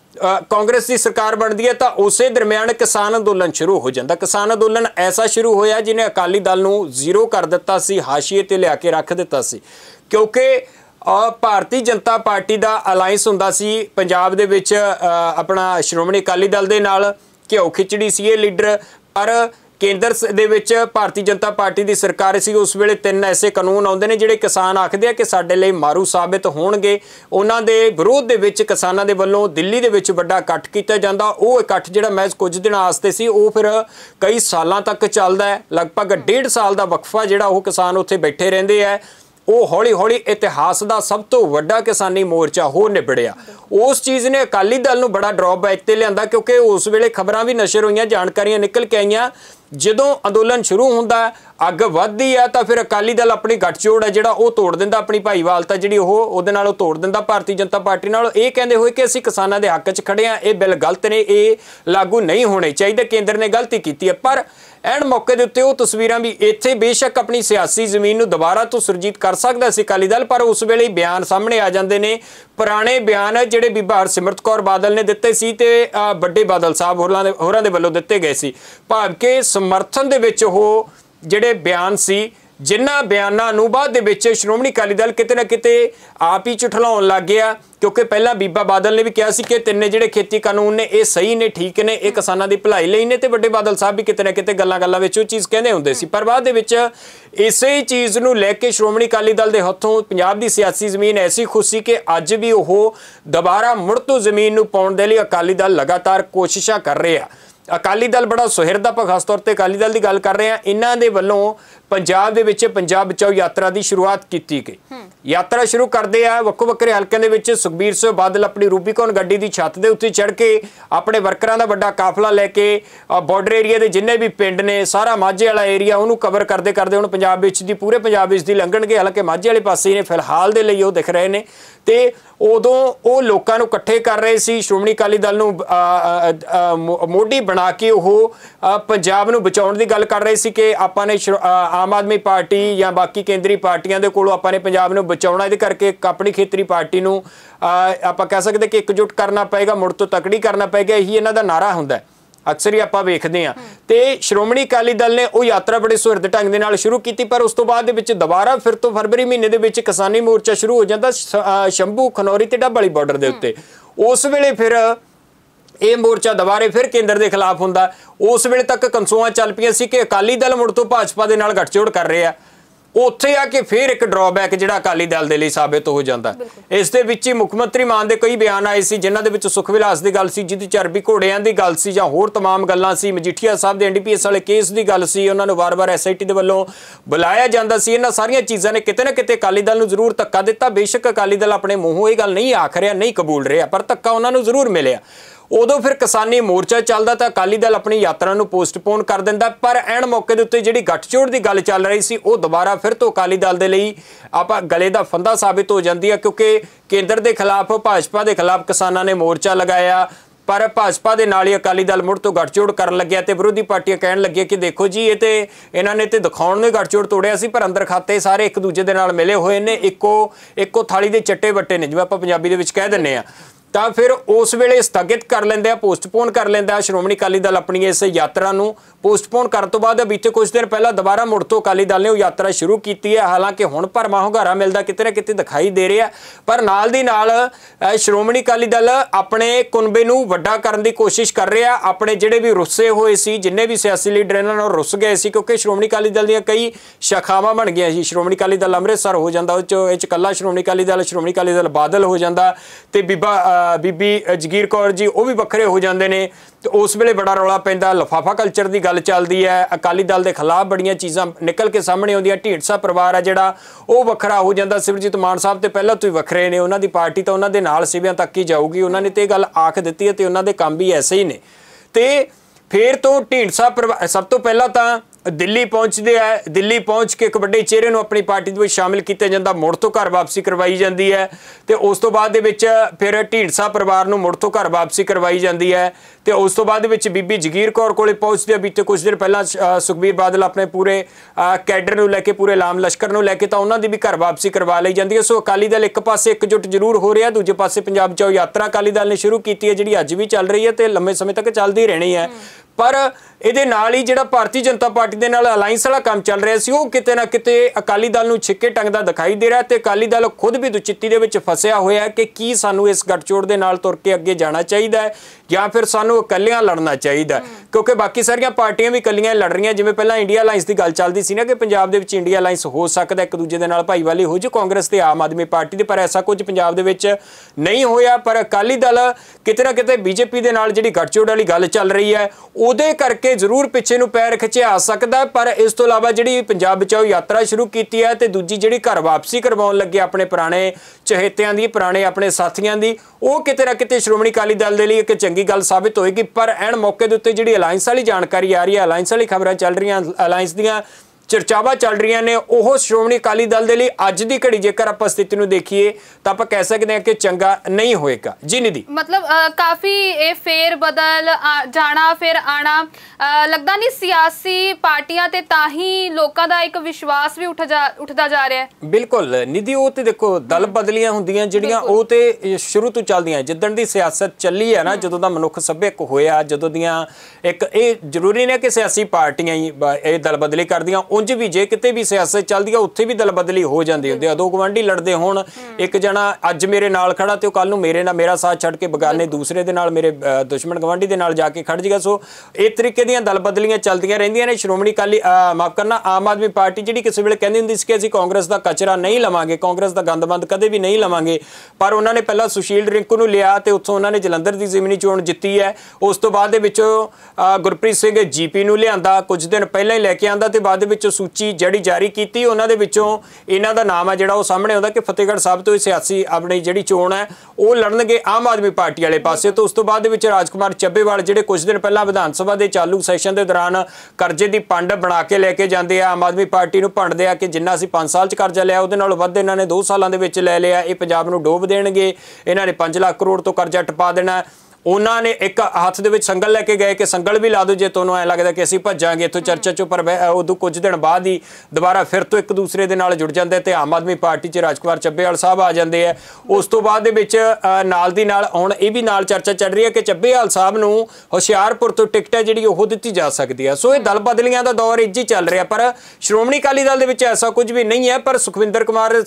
ਕਾਂਗਰਸ ਦੀ ਸਰਕਾਰ ਬਣਦੀ ਹੈ ਤਾਂ ਉਸੇ ਦਰਮਿਆਨ ਕਿਸਾਨ ਅੰਦੋਲਨ ਸ਼ੁਰੂ ਹੋ ਜਾਂਦਾ। ਕਿਸਾਨ ਅੰਦੋਲਨ ਐਸਾ ਸ਼ੁਰੂ ਹੋਇਆ ਜਿਹਨੇ ਅਕਾਲੀ ਦਲ ਨੂੰ ਜ਼ੀਰੋ ਕਰ ਦਿੱਤਾ ਸੀ, ਹਾਸ਼ੀਏ ਤੇ ਲਿਆ ਕੇ ਰੱਖ ਦਿੱਤਾ ਸੀ, ਕਿਉਂਕਿ ਭਾਰਤੀ ਜਨਤਾ ਪਾਰਟੀ ਦਾ ਅਲਾਈਅੰਸ ਹੁੰਦਾ ਸੀ ਪੰਜਾਬ ਦੇ ਵਿੱਚ ਆਪਣਾ ਸ਼੍ਰੋਮਣੀ ਅਕਾਲੀ ਦਲ ਦੇ ਨਾਲ, ਘਿਓ ਖਿਚੜੀ ਸੀ ਇਹ ਲੀਡਰ। ਪਰ ਕੇਂਦਰ ਦੇ ਵਿੱਚ ਭਾਰਤੀ ਜਨਤਾ ਪਾਰਟੀ ਦੀ ਸਰਕਾਰ ਸੀ, ਉਸ ਵੇਲੇ 3 ਐਸੇ ਕਾਨੂੰਨ ਆਉਂਦੇ ਨੇ ਜਿਹੜੇ ਕਿਸਾਨ ਆਖਦੇ ਆ ਕਿ ਸਾਡੇ ਲਈ ਮਾਰੂ ਸਾਬਿਤ ਹੋਣਗੇ। ਉਹਨਾਂ ਦੇ ਵਿਰੋਧ ਦੇ ਵਿੱਚ ਕਿਸਾਨਾਂ ਦੇ ਵੱਲੋਂ ਦਿੱਲੀ ਦੇ ਵਿੱਚ ਵੱਡਾ ਇਕੱਠ ਕੀਤਾ ਜਾਂਦਾ। ਉਹ ਇਕੱਠ ਜਿਹੜਾ ਮਹਿਜ਼ ਕੁਝ ਦਿਨਾਂ ਵਾਸਤੇ ਸੀ ਉਹ ਫਿਰ ਕਈ ਸਾਲਾਂ ਤੱਕ ਚੱਲਦਾ ਹੈ, ਲਗਭਗ 1.5 ਸਾਲ ਦਾ ਵਕਫਾ ਜਿਹੜਾ ਉਹ ਕਿਸਾਨ ਉੱਥੇ ਬੈਠੇ ਰਹਿੰਦੇ ਆ। ਉਹ ਹੌਲੀ ਹੌਲੀ ਇਤਿਹਾਸ ਦਾ ਸਭ ਤੋਂ ਵੱਡਾ ਕਿਸਾਨੀ ਮੋਰਚਾ ਹੋ ਨਿਬੜਿਆ। ਉਸ ਚੀਜ਼ ਨੇ ਅਕਾਲੀ ਦਲ ਨੂੰ ਬੜਾ ਡਰਾਬੈਕ ਤੇ ਲਿਆਂਦਾ ਕਿਉਂਕਿ ਉਸ ਵੇਲੇ ਖਬਰਾਂ ਵੀ ਨਸ਼ਰ ਹੋਈਆਂ, ਜਾਣਕਾਰੀਆਂ ਨਿਕਲ ਕੇ ਆਈਆਂ ਜਦੋਂ ਅੰਦੋਲਨ ਸ਼ੁਰੂ ਹੁੰਦਾ ਅੱਗ ਵੱਧਦੀ ਆ ਤਾਂ ਫਿਰ ਅਕਾਲੀ ਦਲ ਆਪਣੀ ਗੱਠਜੋੜ ਹੈ ਜਿਹੜਾ ਉਹ ਤੋੜ ਦਿੰਦਾ, ਆਪਣੀ ਭਾਈਵਾਲਤਾ ਜਿਹੜੀ ਉਹਦੇ ਨਾਲ ਉਹ ਤੋੜ ਦਿੰਦਾ ਭਾਰਤੀ ਜਨਤਾ ਪਾਰਟੀ ਨਾਲ, ਇਹ ਕਹਿੰਦੇ ਹੋਏ ਕਿ ਅਸੀਂ ਕਿਸਾਨਾਂ ਦੇ ਹੱਕ 'ਚ ਖੜੇ ਆ, ਇਹ ਬਿੱਲ ਗਲਤ ਨੇ, ਇਹ ਲਾਗੂ ਨਹੀਂ ਹੋਣੇ ਚਾਹੀਦੇ, ਕੇਂਦਰ ਨੇ ਗਲਤੀ ਕੀਤੀ ਹੈ। ਪਰ ਐਨ ਮੌਕੇ ਦੇ ਉੱਤੇ ਉਹ ਤਸਵੀਰਾਂ ਵੀ ਇੱਥੇ ਬੇਸ਼ੱਕ ਆਪਣੀ ਸਿਆਸੀ ਜ਼ਮੀਨ ਨੂੰ ਦੁਬਾਰਾ ਤੋਂ ਸੁਰਜੀਤ ਕਰ ਸਕਦਾ ਸੀ ਅਕਾਲੀ ਦਲ, ਪਰ ਉਸ ਵੇਲੇ ਬਿਆਨ ਸਾਹਮਣੇ ਆ ਜਾਂਦੇ ਨੇ, ਪੁਰਾਣੇ ਬਿਆਨ ਜਿਹੜੇ ਬੀਬਾ ਹਰਸਿਮਰਤ ਕੌਰ ਬਾਦਲ ਨੇ ਦਿੱਤੇ ਸੀ ਤੇ ਵੱਡੇ ਬਾਦਲ ਸਾਹਿਬ ਹੋਰਾਂ ਦੇ ਵੱਲੋਂ ਦਿੱਤੇ ਗਏ ਸੀ, ਭਾਵ ਕਿ ਸਮਰਥਨ ਦੇ ਵਿੱਚ ਉਹ ਜਿਹੜੇ ਬਿਆਨ ਸੀ, ਜਿਨ੍ਹਾਂ ਬਿਆਨਾਂ ਨੂੰ ਬਾਅਦ ਦੇ ਵਿੱਚ ਸ਼੍ਰੋਮਣੀ ਅਕਾਲੀ ਦਲ ਕਿਤੇ ਨਾ ਕਿਤੇ ਆਪ ਹੀ ਝੁਠਲਾਉਣ ਲੱਗ ਗਿਆ। ਕਿਉਂਕਿ ਪਹਿਲਾਂ ਬੀਬਾ ਬਾਦਲ ਨੇ ਵੀ ਕਿਹਾ ਸੀ ਕਿ ਤਿੰਨੇ ਜਿਹੜੇ ਖੇਤੀ ਕਾਨੂੰਨ ਨੇ ਇਹ ਸਹੀ ਨੇ, ਠੀਕ ਨੇ, ਇਹ ਕਿਸਾਨਾਂ ਦੀ ਭਲਾਈ ਲਈ ਨੇ, ਤੇ ਵੱਡੇ ਬਾਦਲ ਸਾਹਿਬ ਵੀ ਕਿਤੇ ਨਾ ਕਿਤੇ ਗੱਲਾਂ ਵਿੱਚ ਉਹ ਚੀਜ਼ ਕਹਿੰਦੇ ਹੁੰਦੇ ਸੀ। ਪਰ ਬਾਅਦ ਦੇ ਵਿੱਚ ਇਸੇ ਚੀਜ਼ ਨੂੰ ਲੈ ਕੇ ਸ਼੍ਰੋਮਣੀ ਅਕਾਲੀ ਦਲ ਦੇ ਹੱਥੋਂ ਪੰਜਾਬ ਦੀ ਸਿਆਸੀ ਜ਼ਮੀਨ ਐਸੀ ਖੁੱਸੀ ਕਿ ਅੱਜ ਵੀ ਉਹ ਦੁਬਾਰਾ ਮੁੜ ਤੋਂ ਜ਼ਮੀਨ ਨੂੰ ਪਾਉਣ ਦੇ ਲਈ ਅਕਾਲੀ ਦਲ ਲਗਾਤਾਰ ਕੋਸ਼ਿਸ਼ਾਂ ਕਰ ਰਿਹਾ। ਅਕਾਲੀ ਦਲ ਬੜਾ ਸੁਹਿਰਦ ਆਪਾਂ ਖਾਸ ਤੌਰ ਤੇ ਅਕਾਲੀ ਦਲ ਦੀ ਗੱਲ ਕਰ ਰਹੇ ਹਾਂ, ਇਹਨਾਂ ਦੇ ਵੱਲੋਂ ਪੰਜਾਬ ਦੇ ਵਿੱਚ ਪੰਜਾਬ ਬਚਾਓ ਯਾਤਰਾ ਦੀ ਸ਼ੁਰੂਆਤ ਕੀਤੀ ਗਈ। ਯਾਤਰਾ ਸ਼ੁਰੂ ਕਰਦੇ ਆ ਵੱਖੋ ਵੱਖਰੇ ਹਲਕਿਆਂ ਦੇ ਵਿੱਚ ਸੁਖਬੀਰ ਸਿੰਘ ਬਾਦਲ ਆਪਣੀ ਰੂਬੀਕੌਨ ਗੱਡੀ ਦੀ ਛੱਤ ਦੇ ਉੱਤੇ ਚੜ੍ਹ ਕੇ ਆਪਣੇ ਵਰਕਰਾਂ ਦਾ ਵੱਡਾ ਕਾਫਲਾ ਲੈ ਕੇ ਬਾਰਡਰ ਏਰੀਆ ਦੇ ਜਿੰਨੇ ਵੀ ਪਿੰਡ ਨੇ, ਸਾਰਾ ਮਾਝੇ ਵਾਲਾ ਏਰੀਆ ਉਹਨੂੰ ਕਵਰ ਕਰਦੇ ਹੁਣ ਪੰਜਾਬ ਵਿੱਚ ਦੀ ਪੂਰੇ ਪੰਜਾਬ ਵਿੱਚ ਦੀ ਲੰਘਣਗੇ। ਹਾਲਾਂਕਿ ਮਾਝੇ ਵਾਲੇ ਪਾਸੇ ਨੇ ਫਿਲਹਾਲ ਦੇ ਲਈ ਉਹ ਦਿਖ ਰਹੇ ਨੇ, ਤੇ ਉਦੋਂ ਉਹ ਲੋਕਾਂ ਨੂੰ ਇਕੱਠੇ ਕਰ ਰਹੇ ਸੀ। ਸ਼੍ਰੋਮਣੀ ਅਕਾਲੀ ਦਲ ਨੂੰ ਮੋਢੀ ਬਣਾ ਕੇ ਉਹ ਪੰਜਾਬ ਨੂੰ ਬਚਾਉਣ ਦੀ ਗੱਲ ਕਰ ਰਹੇ ਸੀ ਕਿ ਆਪਾਂ ਨੇ ਆਮ ਆਦਮੀ ਪਾਰਟੀ ਜਾਂ ਬਾਕੀ ਕੇਂਦਰੀ ਪਾਰਟੀਆਂ ਦੇ ਕੋਲੋਂ ਆਪਾਂ ਨੇ ਪੰਜਾਬ ਨੂੰ ਬਚਾਉਣਾ, ਇਹਦੇ ਕਰਕੇ ਆਪਣੀ ਖੇਤਰੀ ਪਾਰਟੀ ਨੂੰ ਆਪਾਂ ਕਹਿ ਸਕਦੇ ਕਿ ਇਕਜੁੱਟ ਕਰਨਾ ਪਏਗਾ, ਮੁੜ ਤੋਂ ਤਕੜੀ ਕਰਨਾ ਪਏਗਾ, ਇਹੀ ਇਹਨਾਂ ਦਾ ਨਾਰਾ ਹੁੰਦਾ ਅਕਸਰ ਹੀ ਆਪਾਂ ਵੇਖਦੇ ਹਾਂ। ਤੇ ਸ਼੍ਰੋਮਣੀ ਅਕਾਲੀ ਦਲ ਨੇ ਉਹ ਯਾਤਰਾ ਬੜੇ ਸੁਹਿਰਦ ਢੰਗ ਦੇ ਨਾਲ ਸ਼ੁਰੂ ਕੀਤੀ, ਪਰ ਉਸ ਤੋਂ ਬਾਅਦ ਦੇ ਵਿੱਚ ਦੁਬਾਰਾ ਫਿਰ ਤੋਂ ਫਰਵਰੀ ਮਹੀਨੇ ਦੇ ਵਿੱਚ ਕਿਸਾਨੀ ਮੋਰਚਾ ਸ਼ੁਰੂ ਹੋ ਜਾਂਦਾ ਸ਼ੰਭੂ, ਖਨੌਰੀ ਤੇ ਡੱਬ ਵਾਲੀ ਬਾਰਡਰ ਦੇ ਉੱਤੇ। ਉਸ ਵੇਲੇ ਫਿਰ ਇਹ ਮੋਰਚਾ ਦੁਬਾਰੇ ਫਿਰ ਕੇਂਦਰ ਦੇ ਖਿਲਾਫ ਹੁੰਦਾ। ਉਸ ਵੇਲੇ ਤੱਕ ਕੰਸੋਆਂ ਚੱਲ ਪਈਆਂ ਸੀ ਕਿ ਅਕਾਲੀ ਦਲ ਮੁੜ ਤੋਂ ਭਾਜਪਾ ਦੇ ਨਾਲ ਗੱਠਜੋੜ ਕਰ ਰਿਹਾ। ਉੱਥੇ ਆ ਕੇ ਫਿਰ ਇੱਕ ਡਰਾਬੈਕ ਜਿਹੜਾ ਅਕਾਲੀ ਦਲ ਦੇ ਲਈ ਸਾਬਿਤ ਹੋ ਜਾਂਦਾ। ਇਸ ਦੇ ਵਿੱਚ ਹੀ ਮੁੱਖ ਮੰਤਰੀ ਮਾਨ ਦੇ ਕਈ ਬਿਆਨ ਆਏ ਸੀ ਜਿਨ੍ਹਾਂ ਦੇ ਵਿੱਚ ਸੁਖ ਵਿਲਾਸ ਦੀ ਗੱਲ ਸੀ, ਜਿਹਦੀ ਚਰਬੀ ਘੋੜਿਆਂ ਦੀ ਗੱਲ ਸੀ, ਜਾਂ ਹੋਰ ਤਮਾਮ ਗੱਲਾਂ ਸੀ। ਮਜੀਠੀਆ ਸਾਹਿਬ ਦੇ NDPS ਵਾਲੇ ਕੇਸ ਦੀ ਗੱਲ ਸੀ, ਉਹਨਾਂ ਨੂੰ ਵਾਰ-ਵਾਰ SIT ਦੇ ਵੱਲੋਂ ਬੁਲਾਇਆ ਜਾਂਦਾ ਸੀ। ਇਹਨਾਂ ਸਾਰੀਆਂ ਚੀਜ਼ਾਂ ਨੇ ਕਿਤੇ ਨਾ ਕਿਤੇ ਅਕਾਲੀ ਦਲ ਨੂੰ ਜ਼ਰੂਰ ਧੱਕਾ ਦਿੱਤਾ। ਬੇਸ਼ੱਕ ਅਕਾਲੀ ਦਲ ਆਪਣੇ ਮੂੰਹੋਂ ਇਹ ਗੱਲ ਨਹੀਂ ਆਖ ਰਿਹਾ, ਨਹੀਂ ਕਬੂਲ ਰਿਹਾ, ਪਰ ਧੱਕਾ ਉਹਨਾਂ ਨੂੰ ਜ਼ਰੂਰ ਮਿਲਿਆ। ਉਦੋਂ ਫਿਰ ਕਿਸਾਨੀ ਮੋਰਚਾ ਚੱਲਦਾ ਤਾਂ ਅਕਾਲੀ ਦਲ ਆਪਣੀ ਯਾਤਰਾ ਨੂੰ ਪੋਸਟਪੋਨ ਕਰ ਦਿੰਦਾ। ਪਰ ਐਨ ਮੌਕੇ ਦੇ ਉੱਤੇ ਜਿਹੜੀ ਗੱਠਜੋੜ ਦੀ ਗੱਲ ਚੱਲ ਰਹੀ ਸੀ ਉਹ ਦੁਬਾਰਾ ਫਿਰ ਤੋਂ ਅਕਾਲੀ ਦਲ ਦੇ ਲਈ ਆਪਾਂ ਗਲੇ ਦਾ ਫੰਦਾ ਸਾਬਿਤ ਹੋ ਜਾਂਦੀ ਹੈ, ਕਿਉਂਕਿ ਕੇਂਦਰ ਦੇ ਖਿਲਾਫ ਭਾਜਪਾ ਦੇ ਖਿਲਾਫ ਕਿਸਾਨਾਂ ਨੇ ਮੋਰਚਾ ਲਗਾਇਆ, ਪਰ ਭਾਜਪਾ ਦੇ ਨਾਲ ਹੀ ਅਕਾਲੀ ਦਲ ਮੁੜ ਤੋਂ ਗੱਠਜੋੜ ਕਰਨ ਲੱਗਿਆ ਤੇ ਵਿਰੋਧੀ ਪਾਰਟੀਆਂ ਕਹਿਣ ਲੱਗੀਆਂ ਕਿ ਦੇਖੋ ਜੀ ਇਹ ਤੇ ਇਹਨਾਂ ਨੇ ਤੇ ਦਿਖਾਉਣ ਨੂੰ ਗੱਠਜੋੜ ਤੋੜਿਆ ਸੀ, ਪਰ ਅੰਦਰ ਖਾਤੇ ਸਾਰੇ ਇੱਕ ਦੂਜੇ ਦੇ ਨਾਲ ਮਿਲੇ ਹੋਏ ਨੇ, ਇੱਕੋ ਥਾਲੀ ਦੇ ਚੱਟੇ ਵੱਟੇ ਨੇ, ਜਿਵੇਂ ਆਪਾਂ ਪੰਜਾਬੀ ਦੇ ਵਿੱਚ ਕਹਿ ਦਿੰਦੇ ਆ। ਤਾਂ ਫਿਰ ਉਸ ਵੇਲੇ ਸਥਗਿਤ ਕਰ ਲੈਂਦੇ ਆ, ਪੋਸਟਪੋਨ ਕਰ ਲੈਂਦਾ ਸ਼੍ਰੋਮਣੀ ਅਕਾਲੀ ਦਲ ਆਪਣੀ ਇਸ ਯਾਤਰਾ ਨੂੰ। ਪੋਸਟਪੋਨ ਕਰਨ ਤੋਂ ਬਾਅਦ ਬੀਤੇ ਕੁਝ ਦਿਨ ਪਹਿਲਾਂ ਦੁਬਾਰਾ ਮੁੜ ਤੋਂ ਅਕਾਲੀ ਦਲ ਨੇ ਉਹ ਯਾਤਰਾ ਸ਼ੁਰੂ ਕੀਤੀ ਹੈ। ਹਾਲਾਂਕਿ ਹੁਣ ਭਰਮਾ ਹੁੰਗਾਰਾ ਮਿਲਦਾ ਕਿਤੇ ਨਾ ਕਿਤੇ ਦਿਖਾਈ ਦੇ ਰਿਹਾ, ਪਰ ਨਾਲ ਦੀ ਨਾਲ ਸ਼੍ਰੋਮਣੀ ਅਕਾਲੀ ਦਲ ਆਪਣੇ ਕੁਨਬੇ ਨੂੰ ਵੱਡਾ ਕਰਨ ਦੀ ਕੋਸ਼ਿਸ਼ ਕਰ ਰਿਹਾ। ਆਪਣੇ ਜਿਹੜੇ ਵੀ ਰੁੱਸੇ ਹੋਏ ਸੀ, ਜਿੰਨੇ ਵੀ ਸਿਆਸੀ ਲੀਡਰ ਇਹਨਾਂ ਨਾਲ ਰੁੱਸ ਗਏ ਸੀ, ਕਿਉਂਕਿ ਸ਼੍ਰੋਮਣੀ ਅਕਾਲੀ ਦਲ ਦੀਆਂ ਕਈ ਸ਼ਾਖਾਵਾਂ ਬਣ ਗਈਆਂ ਸੀ। ਸ਼੍ਰੋਮਣੀ ਅਕਾਲੀ ਦਲ ਅੰਮ੍ਰਿਤਸਰ ਹੋ ਜਾਂਦਾ, ਉਹ 'ਚ ਇਕੱਲਾ ਸ਼੍ਰੋਮਣੀ ਅਕਾਲੀ ਦਲ ਬਾਦਲ ਹੋ ਜਾਂਦਾ, ਤੇ ਬੀਬੀ ਜਗੀਰ ਕੌਰ ਜੀ ਉਹ ਵੀ ਵੱਖਰੇ ਹੋ ਜਾਂਦੇ ਨੇ। ਤੇ ਉਸ ਵੇਲੇ ਬੜਾ ਰੌਲਾ ਪੈਂਦਾ, ਲਿਫਾਫਾ ਕਲਚਰ ਦੀ ਗੱਲ ਚੱਲਦੀ ਹੈ, ਅਕਾਲੀ ਦਲ ਦੇ ਖਿਲਾਫ ਬੜੀਆਂ ਚੀਜ਼ਾਂ ਨਿਕਲ ਕੇ ਸਾਹਮਣੇ ਆਉਂਦੀਆਂ। ਢੀਂਡਸਾ ਪਰਿਵਾਰ ਆ ਜਿਹੜਾ ਉਹ ਵੱਖਰਾ ਹੋ ਜਾਂਦਾ, ਸਿਮਰਜੀਤ ਮਾਨ ਸਾਹਿਬ ਤੇ ਪਹਿਲਾਂ ਤੋਂ ਹੀ ਵੱਖਰੇ ਨੇ, ਉਹਨਾਂ ਦੀ ਪਾਰਟੀ ਤਾਂ ਉਹਨਾਂ ਦੇ ਨਾਲ ਸਿਵਿਆਂ ਤੱਕ ਹੀ ਜਾਊਗੀ, ਉਹਨਾਂ ਨੇ ਤੇ ਇਹ ਗੱਲ ਆਖ ਦਿੱਤੀ ਹੈ ਤੇ ਉਹਨਾਂ ਦੇ ਕੰਮ ਵੀ ਐਸੇ ਹੀ ਨੇ। ਤੇ ਫਿਰ ਤੋਂ ਢੀਂਡਸਾ ਪਰਿਵਾਰ ਸਭ ਤੋਂ ਪਹਿਲਾਂ ਤਾਂ ਦਿੱਲੀ ਪਹੁੰਚਦੇ ਆ, ਦਿੱਲੀ ਪਹੁੰਚ ਕੇ ਇੱਕ ਵੱਡੇ ਚਿਹਰੇ ਨੂੰ ਆਪਣੀ ਪਾਰਟੀ ਦੇ ਵਿੱਚ ਸ਼ਾਮਿਲ ਕੀਤਾ ਜਾਂਦਾ, ਮੁੜ ਤੋਂ ਘਰ ਵਾਪਸੀ ਕਰਵਾਈ ਜਾਂਦੀ ਹੈ। ਤੇ ਉਸ ਤੋਂ ਬਾਅਦ ਦੇ ਵਿੱਚ ਫਿਰ ਢੀਂਡਸਾ ਪਰਿਵਾਰ ਨੂੰ ਮੁੜ ਤੋਂ ਘਰ ਵਾਪਸੀ ਕਰਵਾਈ ਜਾਂਦੀ ਹੈ। ਤੇ ਉਸ ਤੋਂ ਬਾਅਦ ਦੇ ਵਿੱਚ ਬੀਬੀ ਜਗੀਰ ਕੌਰ ਕੋਲੇ ਪਹੁੰਚਦੇ ਆ। ਬੀਤੇ ਕੁਝ ਦਿਨ ਪਹਿਲਾਂ ਸੁਖਬੀਰ ਬਾਦਲ ਆਪਣੇ ਪੂਰੇ ਕੈਡਰ ਨੂੰ ਲੈ ਕੇ, ਪੂਰੇ ਲਾਮ ਲਸ਼ਕਰ ਨੂੰ ਲੈ ਕੇ, ਤਾਂ ਉਹਨਾਂ ਦੀ ਵੀ ਘਰ ਵਾਪਸੀ ਕਰਵਾ ਲਈ ਜਾਂਦੀ ਹੈ। ਸੋ ਅਕਾਲੀ ਦਲ ਇੱਕ ਪਾਸੇ ਇਕਜੁੱਟ ਜ਼ਰੂਰ ਹੋ ਰਿਹਾ, ਦੂਜੇ ਪਾਸੇ ਪੰਜਾਬ 'ਚ ਉਹ ਯਾਤਰਾ ਅਕਾਲੀ ਦਲ ਨੇ ਸ਼ੁਰੂ ਕੀਤੀ ਹੈ, ਜਿਹੜੀ ਅੱਜ ਵੀ ਚੱਲ ਰਹੀ ਹੈ ਤੇ ਲੰਮੇ ਸਮੇਂ ਤੱਕ ਚੱਲਦੀ ਰਹਿਣੀ ਹੈ। ਪਰ ਇਹਦੇ ਨਾਲ ਹੀ ਜਿਹੜਾ ਭਾਰਤੀ ਜਨਤਾ ਪਾਰਟੀ ਦੇ ਨਾਲ ਅਲਾਈਅੰਸ ਵਾਲਾ ਕੰਮ ਚੱਲ ਰਿਹਾ ਸੀ, ਉਹ ਕਿਤੇ ਨਾ ਕਿਤੇ ਅਕਾਲੀ ਦਲ ਨੂੰ ਛਿੱਕੇ ਟੰਗਦਾ ਦਿਖਾਈ ਦੇ ਰਿਹਾ। ਤੇ ਅਕਾਲੀ ਦਲ ਖੁਦ ਵੀ ਦੁਚਿੱਤੀ ਦੇ ਵਿੱਚ ਫਸਿਆ ਹੋਇਆ ਕਿ ਕੀ ਸਾਨੂੰ ਇਸ ਗੱਠਜੋੜ ਦੇ ਨਾਲ ਤੁਰ ਕੇ ਅੱਗੇ ਜਾਣਾ ਚਾਹੀਦਾ ਹੈ ਜਾਂ ਫਿਰ ਸਾਨੂੰ ਇਕੱਲਿਆਂ ਲੜਨਾ ਚਾਹੀਦਾ, ਕਿਉਂਕਿ ਬਾਕੀ ਸਾਰੀਆਂ ਪਾਰਟੀਆਂ ਵੀ ਇਕੱਲੀਆਂ ਲੜ ਰਹੀਆਂ। ਜਿਵੇਂ ਪਹਿਲਾਂ ਇੰਡੀਆ ਅਲਾਈਅੰਸ ਦੀ ਗੱਲ ਚੱਲਦੀ ਸੀ ਨਾ ਕਿ ਪੰਜਾਬ ਦੇ ਵਿੱਚ ਇੰਡੀਆ ਅਲਾਈਅੰਸ ਹੋ ਸਕਦਾ, ਇੱਕ ਦੂਜੇ ਦੇ ਨਾਲ ਭਾਈਵਾਲੀ ਹੋ ਜੇ ਕਾਂਗਰਸ ਤੇ ਆਮ ਆਦਮੀ ਪਾਰਟੀ ਦੇ, ਪਰ ਐਸਾ ਕੁਝ ਪੰਜਾਬ ਦੇ ਵਿੱਚ ਨਹੀਂ ਹੋਇਆ। ਪਰ ਅਕਾਲੀ ਦਲ ਕਿਤੇ ਨਾ ਕਿਤੇ ਬੀਜੇਪੀ ਦੇ ਨਾਲ ਜਿਹੜੀ ਗੱਠਜੋੜ ਵਾਲੀ ਗੱਲ ਚੱਲ ਰਹੀ ਹੈ ਉਹਦੇ ਕਰਕੇ ਜ਼ਰੂਰ ਪਿੱਛੇ ਨੂੰ ਪੈਰ ਖਿਚਾ ਸਕਦਾ। ਪਰ ਇਸ ਤੋਂ ਇਲਾਵਾ ਜਿਹੜੀ ਪੰਜਾਬ ਬਚਾਓ ਯਾਤਰਾ ਸ਼ੁਰੂ ਕੀਤੀ ਹੈ ਤੇ ਦੂਜੀ ਜਿਹੜੀ ਘਰ ਵਾਪਸੀ ਕਰਵਾਉਣ ਲੱਗੇ ਆਪਣੇ ਪੁਰਾਣੇ ਚਹੇਤਿਆਂ ਦੀ, ਪੁਰਾਣੇ ਆਪਣੇ ਸਾਥੀਆਂ ਦੀ, ਉਹ ਕਿਤੇ ਨਾ ਕਿਤੇ ਸ਼੍ਰੋਮਣੀ ਅਕਾਲੀ ਦਲ ਦੇ ਲਈ ਇੱਕ ਚੰਗੀ ਗੱਲ ਸਾਬਿਤ ਹੋਏਗੀ। ਪਰ ਐਨ ਮੌਕੇ ਦੇ ਉੱਤੇ ਜਿਹੜੀ ਅਲਾਈਅੰਸ ਵਾਲੀ ਜਾਣਕਾਰੀ ਆ ਰਹੀ ਹੈ, ਅਲਾਈਅੰਸ ਵਾਲੀ ਖਬਰਾਂ ਚੱਲ ਰਹੀਆਂ, ਅਲਾਈਅੰਸ ਦੀਆਂ ਚਰਚਾਵਾਂ ਚੱਲ ਰਹੀਆਂ ਨੇ, ਉਹ ਸ਼੍ਰੋਮਣੀ ਅਕਾਲੀ ਦਲ ਦੇ ਲਈ ਅੱਜ ਦੀ ਘੜੀ ਜੇਕਰ ਆਪਾਂ ਸਥਿਤੀ ਨੂੰ ਦੇਖੀਏ ਤਾਂ ਆਪਾਂ ਕਹਿ ਸਕਦੇ ਹਾਂ ਕਿ ਚੰਗਾ ਨਹੀਂ ਹੋਏਗਾ। ਜੀ ਨਿਧੀ, ਮਤਲਬ ਕਾਫੀ ਇਹ ਫੇਰ ਬਦਲ ਜਾਣਾ ਫਿਰ ਆਣਾ ਲੱਗਦਾ ਨਹੀਂ ਸਿਆਸੀ ਪਾਰਟੀਆਂ ਤੇ ਤਾਂ ਹੀ ਲੋਕਾਂ ਦਾ ਇੱਕ ਵਿਸ਼ਵਾਸ ਵੀ ਉੱਠਦਾ ਜਾ ਰਿਹਾ ਹੈ। ਬਿਲਕੁਲ ਨਿਧੀ, ਉਹ ਤੇ ਦੇਖੋ ਦਲ ਬਦਲੀਆਂ ਹੁੰਦੀਆਂ ਜਿਹੜੀਆਂ ਉਹ ਤੇ ਸ਼ੁਰੂ ਤੋਂ ਚੱਲਦੀਆਂ, ਜਿੱਦਣ ਦੀ ਸਿਆਸਤ ਚੱਲੀ ਹੈ ਨਾ, ਜਦੋਂ ਦਾ ਮਨੁੱਖ ਸੱਭਿਅਕ ਹੋਇਆ, ਜਦੋਂ ਦੀਆਂ ਇੱਕ ਇਹ ਜ਼ਰੂਰੀ ਨਹੀਂ ਕਿ ਸਿਆਸੀ ਪਾਰਟੀਆਂ ਹੀ ਇਹ ਦਲ ਬਦਲੀ ਕਰਦੀਆਂ, ਉਂਝ ਵੀ ਜੇ ਕਿਤੇ ਵੀ ਸਿਆਸਤ ਚੱਲਦੀ ਆ ਉੱਥੇ ਵੀ ਦਲ ਬਦਲੀ ਹੋ ਜਾਂਦੀ ਹੁੰਦੀ ਆ। ਦੋ ਗਵਾਂਢੀ ਲੜਦੇ ਹੋਣ, ਇੱਕ ਜਣਾ ਅੱਜ ਮੇਰੇ ਨਾਲ ਖੜਾ ਤੇ ਉਹ ਕੱਲ ਨੂੰ ਮੇਰਾ ਸਾਥ ਛੱਡ ਕੇ ਬਗਾਨੇ ਦੂਸਰੇ ਦੇ ਨਾਲ, ਮੇਰੇ ਦੁਸ਼ਮਣ ਗਵਾਂਢੀ ਦੇ ਨਾਲ ਜਾ ਕੇ ਖੜ ਜਾਏਗਾ। ਸੋ ਇਹ ਤਰੀਕੇ ਦੀਆਂ ਦਲ ਬਦਲੀਆਂ ਚੱਲਦੀਆਂ ਰਹਿੰਦੀਆਂ ਨੇ। ਸ਼੍ਰੋਮਣੀ ਅਕਾਲੀ ਮਾਫ ਕਰਨਾ ਆਮ ਆਦਮੀ ਪਾਰਟੀ ਜਿਹੜੀ ਕਿਸੇ ਵੇਲੇ ਕਹਿੰਦੀ ਹੁੰਦੀ ਸੀ ਕਿ ਅਸੀਂ ਕਾਂਗਰਸ ਦਾ ਕਚਰਾ ਨਹੀਂ ਲਵਾਂਗੇ, ਕਾਂਗਰਸ ਦਾ ਗੰਦਬੰਦ ਕਦੇ ਵੀ ਨਹੀਂ ਲਵਾਂਗੇ, ਪਰ ਉਹਨਾਂ ਨੇ ਪਹਿਲਾਂ ਸੁਸ਼ੀਲ ਰਿੰਕੂ ਨੂੰ ਲਿਆ ਤੇ ਉੱਥੋਂ ਉਹਨਾਂ ਨੇ ਜਲੰਧਰ ਦੀ ਜ਼ਿਮਨੀ ਚੋਣ ਜਿੱਤੀ ਹੈ। ਉਸ ਤੋਂ ਬਾਅਦ ਦੇ ਵਿੱਚ ਗੁਰਪ੍ਰੀਤ ਸਿੰਘ ਜੀਪੀ ਨੂੰ ਲਿਆਂਦਾ, ਕੁਝ ਦਿਨ ਪਹਿਲਾਂ ਹੀ ਲੈ ਕੇ ਆਂਦਾ ਤੇ ਬਾਅਦ ਦੇ ਵਿੱਚ ਸੂਚੀ ਜਿਹੜੀ ਜਾਰੀ ਕੀਤੀ, ਉਹਨਾਂ ਦੇ ਵਿੱਚੋਂ ਇਹਨਾਂ ਦਾ ਨਾਮ ਹੈ ਜਿਹੜਾ ਉਹ ਸਾਹਮਣੇ ਆਉਂਦਾ ਕਿ ਫਤਿਹਗੜ੍ਹ ਸਾਹਿਬ ਤੋਂ ਸਿਆਸੀ ਆਪਣੀ ਜਿਹੜੀ ਚੋਣ ਹੈ ਉਹ ਲੜਨਗੇ ਆਮ ਆਦਮੀ ਪਾਰਟੀ ਵਾਲੇ ਪਾਸੇ ਤੋਂ। ਉਸ ਤੋਂ ਬਾਅਦ ਦੇ ਵਿੱਚ ਰਾਜਕੁਮਾਰ ਚੱਬੇਵਾਲ ਜਿਹੜੇ ਕੁਝ ਦਿਨ ਪਹਿਲਾਂ ਵਿਧਾਨ ਸਭਾ ਦੇ ਚਾਲੂ ਸੈਸ਼ਨ ਦੇ ਦੌਰਾਨ ਕਰਜ਼ੇ ਦੀ ਪੰਡ ਬਣਾ ਕੇ ਲੈ ਕੇ ਜਾਂਦੇ ਆ, ਆਮ ਆਦਮੀ ਪਾਰਟੀ ਨੂੰ ਭੰਡਦੇ ਆ ਕਿ ਜਿੰਨਾ ਅਸੀਂ 5 ਸਾਲ 'ਚ ਕਰਜ਼ਾ ਲਿਆ ਉਹਦੇ ਨਾਲੋਂ ਵੱਧ ਇਹਨਾਂ ਨੇ 2 ਸਾਲਾਂ ਦੇ ਵਿੱਚ ਲੈ ਲਿਆ, ਇਹ ਪੰਜਾਬ ਨੂੰ ਡੋਬ ਦੇਣਗੇ, ਇਹਨਾਂ ਨੇ 5 ਲੱਖ ਕਰੋੜ ਤੋਂ ਕਰਜ਼ਾ ਟਪਾ ਦੇਣਾ। ਉਹਨਾਂ ਨੇ ਇੱਕ ਹੱਥ ਦੇ ਵਿੱਚ ਸੰਗਲ ਲੈ ਕੇ ਗਏ ਕਿ ਸੰਗਲ ਵੀ ਲਾ ਦਿਓ ਜੇ ਤੁਹਾਨੂੰ ਐ ਲੱਗਦਾ ਕਿ ਅਸੀਂ ਭੱਜਾਂਗੇ ਇੱਥੋਂ ਚਰਚਾ ਚੋਂ, ਪਰ ਉਦੋਂ ਕੁਝ ਦਿਨ ਬਾਅਦ ਹੀ ਦੁਬਾਰਾ ਫਿਰ ਤੋਂ ਇੱਕ ਦੂਸਰੇ ਦੇ ਨਾਲ ਜੁੜ ਜਾਂਦੇ ਤੇ ਆਮ ਆਦਮੀ ਪਾਰਟੀ 'ਚ ਰਾਜਕੁਮਾਰ ਚੱਬੇਵਾਲ ਸਾਹਿਬ ਆ ਜਾਂਦੇ ਆ। ਉਸ ਤੋਂ ਬਾਅਦ ਦੇ ਵਿੱਚ ਨਾਲ ਦੀ ਨਾਲ ਹੁਣ ਇਹ ਵੀ ਨਾਲ ਚਰਚਾ ਚੱਲ ਰਹੀ ਹੈ ਕਿ ਚੱਬੇਵਾਲ ਸਾਹਿਬ ਨੂੰ ਹੁਸ਼ਿਆਰਪੁਰ ਤੋਂ ਟਿਕਟ ਹੈ ਜਿਹੜੀ ਉਹ ਦਿੱਤੀ ਜਾ ਸਕਦੀ ਹੈ। ਸੋ ਇਹ ਦਲ ਬਦਲੀਆਂ ਦਾ ਦੌਰ ਇੰਝ ਹੀ ਚੱਲ ਰਿਹਾ, ਪਰ ਸ਼੍ਰੋਮਣੀ ਅਕਾਲੀ ਦਲ ਦੇ ਵਿੱਚ ਐਸਾ ਕੁਝ ਵੀ ਨਹੀਂ ਹੈ। ਪਰ ਸੁਖਵਿੰਦਰ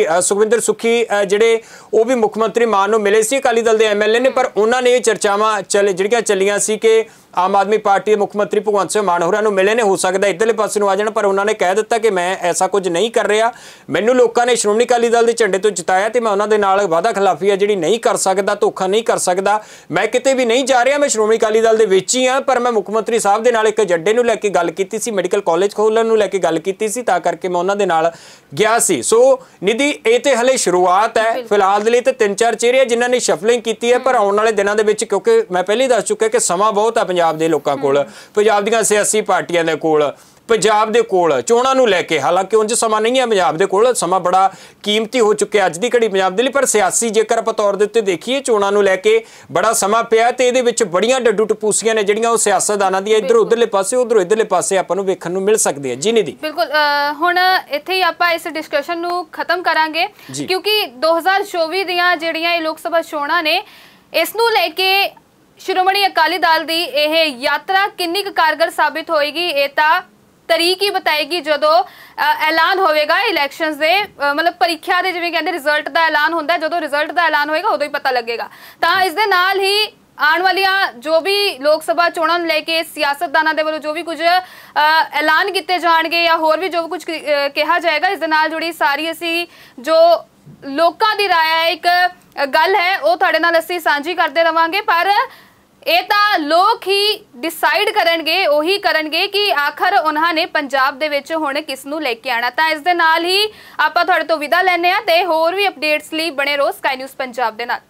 ਸੁੱਖੀ ਜਿਹੜੇ ਉਹ ਵੀ ਮੁੱਖ ਮੰਤਰੀ ਮਾਨ ਨੂੰ ਮਿਲੇ ਸੀ, ਅਕਾਲੀ ਦਲ ਦੇ MLA ਨੇ, ਪਰ ਉਹਨਾਂ ਨੇ ਚਰਚਾਵਾਂ ਜਿਹੜੀਆਂ ਚੱਲੀਆਂ ਸੀ ਕਿ ਆਮ ਆਦਮੀ ਪਾਰਟੀ ਦੇ ਮੁੱਖ ਮੰਤਰੀ ਭਗਵੰਤ ਸਿੰਘ ਮਾਨ ਹੋਰਾਂ ਨੂੰ ਮਿਲੇ ਨੇ, ਹੋ ਸਕਦਾ ਇੱਧਰਲੇ ਪਾਸੇ ਨੂੰ ਆ ਜਾਣ, ਪਰ ਉਹਨਾਂ ਨੇ ਕਹਿ ਦਿੱਤਾ ਕਿ ਮੈਂ ਐਸਾ ਕੁਝ ਨਹੀਂ ਕਰ ਰਿਹਾ। ਮੈਨੂੰ ਲੋਕਾਂ ਨੇ ਸ਼੍ਰੋਮਣੀ ਅਕਾਲੀ ਦਲ ਦੇ ਝੰਡੇ ਤੋਂ ਜਿਤਾਇਆ ਤੇ ਮੈਂ ਉਹਨਾਂ ਦੇ ਨਾਲ ਵਾਅਦਾ ਖਿਲਾਫੀ ਆ ਜਿਹੜੀ ਨਹੀਂ ਕਰ ਸਕਦਾ, ਧੋਖਾ ਨਹੀਂ ਕਰ ਸਕਦਾ। ਮੈਂ ਕਿਤੇ ਵੀ ਨਹੀਂ ਜਾ ਰਿਹਾ, ਮੈਂ ਸ਼੍ਰੋਮਣੀ ਅਕਾਲੀ ਦਲ ਦੇ ਵਿੱਚ ਹੀ ਹਾਂ, ਪਰ ਮੈਂ ਮੁੱਖ ਮੰਤਰੀ ਸਾਹਿਬ ਦੇ ਨਾਲ ਇੱਕ ਏਜੰਡੇ ਨੂੰ ਲੈ ਕੇ ਗੱਲ ਕੀਤੀ ਸੀ, ਮੈਡੀਕਲ ਕਾਲਜ ਖੋਲ੍ਹਣ ਨੂੰ ਲੈ ਕੇ ਗੱਲ ਕੀਤੀ ਸੀ, ਤਾਂ ਕਰਕੇ ਮੈਂ ਉਹਨਾਂ ਦੇ ਨਾਲ ਗਿਆ ਸੀ। ਸੋ ਨਿਧੀ, ਇਹ ਤੇ ਹਲੇ ਸ਼ੁਰੂਆਤ ਹੈ। ਫਿਲਹਾਲ ਦੇ ਲਈ ਤੇ 3-4 ਚਿਹਰੇ ਜਿਨ੍ਹਾਂ ਨੇ ਸ਼ਫਲਿੰਗ ਕੀਤੀ ਹੈ, ਪਰ ਆਉਣ ਵਾਲੇ ਦਿਨਾਂ ਦੇ ਵਿੱਚ, ਕਿਉਂਕਿ ਮੈਂ ਪਹਿਲੇ ਹੀ ਦੱਸ ਚੁੱਕਿਆ ਕਿ ਸਮਾਂ ਬਹੁਤ ਆ ਪੰਜਾਬ ਦੇ ਲੋਕਾਂ ਕੋਲ, ਪੰਜਾਬ ਦੀਆਂ ਸਿਆਸੀ ਪਾਰਟੀਆਂ ਦੇ ਕੋਲ, ਪੰਜਾਬ ਦੇ ਕੋਲ ਚੋਣਾਂ ਨੂੰ ਲੈ ਕੇ। ਹਾਲਾਂਕਿ ਉਂਝ ਸਮਾਂ ਨਹੀਂ ਹੈ ਪੰਜਾਬ ਦੇ ਕੋਲ, ਸਮਾਂ ਬੜਾ ਕੀਮਤੀ ਹੋ ਚੁੱਕਿਆ ਅੱਜ ਦੀ ਘੜੀ ਪੰਜਾਬ ਦੇ ਲਈ, ਪਰ ਸਿਆਸੀ ਜੇਕਰ ਆਪਾਂ ਤੌਰ ਦੇ ਉੱਤੇ ਦੇਖੀਏ, ਚੋਣਾਂ ਨੂੰ ਲੈ ਕੇ ਬੜਾ ਸਮਾਂ ਪਿਆ ਤੇ ਇਹਦੇ ਵਿੱਚ ਬੜੀਆਂ ਡੱਡੂ ਟਪੂਸੀਆਂ ਨੇ ਜਿਹੜੀਆਂ ਉਹ ਸਿਆਸਤਦਾਨਾਂ ਦੀਆਂ ਇੱਧਰ ਉੱਧਰਲੇ ਪਾਸੇ, ਉੱਧਰੋਂ ਇੱਧਰਲੇ ਪਾਸੇ ਆਪਾਂ ਨੂੰ ਵੇਖਣ ਨੂੰ ਮਿਲ ਸਕਦੀ ਹੈ। ਜੀ ਨਿਧੀ, ਬਿਲਕੁਲ। ਹੁਣ ਇੱਥੇ ਹੀ ਆਪਾਂ ਇਸ ਡਿਸਕਸ਼ਨ ਨੂੰ ਖਤਮ ਕਰਾਂਗੇ, ਕਿਉਂਕਿ 2024 ਦੀਆਂ ਜਿਹੜੀਆਂ ਇਹ ਲੋਕ ਸਭਾ ਚੋਣਾਂ ਨੇ, ਇਸ ਨੂੰ ਲੈ ਕੇ ਸ਼੍ਰੋਮਣੀ ਅਕਾਲੀ ਦਲ ਦੀ ਇਹ ਯਾਤਰਾ ਕਿੰਨੀ ਕੁ ਕਾਰਗਰ ਸਾਬਿਤ ਹੋਏਗੀ, ਇਹ ਤਾਂ ਤਰੀਕ ਹੀ बताएगी ਜਦੋਂ ਐਲਾਨ ਹੋਵੇਗਾ ਇਲੈਕਸ਼ਨਸ ਦੇ, ਮਤਲਬ ਪ੍ਰੀਖਿਆ ਦੇ, ਜਿਵੇਂ ਕਹਿੰਦੇ ਰਿਜ਼ਲਟ ਦਾ ਐਲਾਨ ਹੁੰਦਾ, ਜਦੋਂ ਰਿਜ਼ਲਟ ਦਾ ਐਲਾਨ ਹੋਏਗਾ ਉਦੋਂ ਹੀ ਪਤਾ ਲੱਗੇਗਾ। ਤਾਂ ਇਸ ਦੇ ਨਾਲ ਹੀ ਆਉਣ ਵਾਲੀਆਂ ਜੋ ਵੀ ਲੋਕ ਸਭਾ ਚੋਣਾਂ ਨੂੰ ਲੈ ਕੇ ਸਿਆਸਤਦਾਨਾਂ ਦੇ ਵੱਲੋਂ ਜੋ ਵੀ ਕੁਝ ਐਲਾਨ ਕੀਤੇ ਜਾਣਗੇ ਜਾਂ ਹੋਰ ਵੀ ਜੋ ਕੁਝ ਕਿਹਾ ਜਾਏਗਾ, ਇਸ ਦੇ ਨਾਲ ਜੁੜੀ ਸਾਰੀ ਅਸੀਂ ਜੋ ਲੋਕਾਂ ਦੀ ਰਾਏ ਹੈ, ਇੱਕ ਗੱਲ ਹੈ, ਉਹ ਤੁਹਾਡੇ ਨਾਲ ਅਸੀਂ ਸਾਂਝੀ ਕਰਦੇ ਰਵਾਂਗੇ। ਪਰ ਇਹ ਤਾਂ ਲੋਕ ਹੀ ਡਿਸਾਈਡ ਕਰਨਗੇ, ਉਹੀ ਕਰਨਗੇ ਕਿ ਆਖਰ ਉਹਨਾਂ ਨੇ ਪੰਜਾਬ ਦੇ ਵਿੱਚ ਹੁਣ ਕਿਸ ਨੂੰ ਲੈ ਕੇ ਆਣਾ। ਤਾਂ ਇਸ ਦੇ ਨਾਲ ਹੀ ਆਪਾਂ ਤੁਹਾਡੇ ਤੋਂ ਵਿਦਾ ਲੈਂਦੇ ਹਾਂ ਤੇ ਹੋਰ ਵੀ ਅਪਡੇਟਸ ਲਈ ਬਣੇ ਰਹੋ ਸਕਾਈ ਨਿਊਜ਼ ਪੰਜਾਬ ਦੇ ਨਾਲ।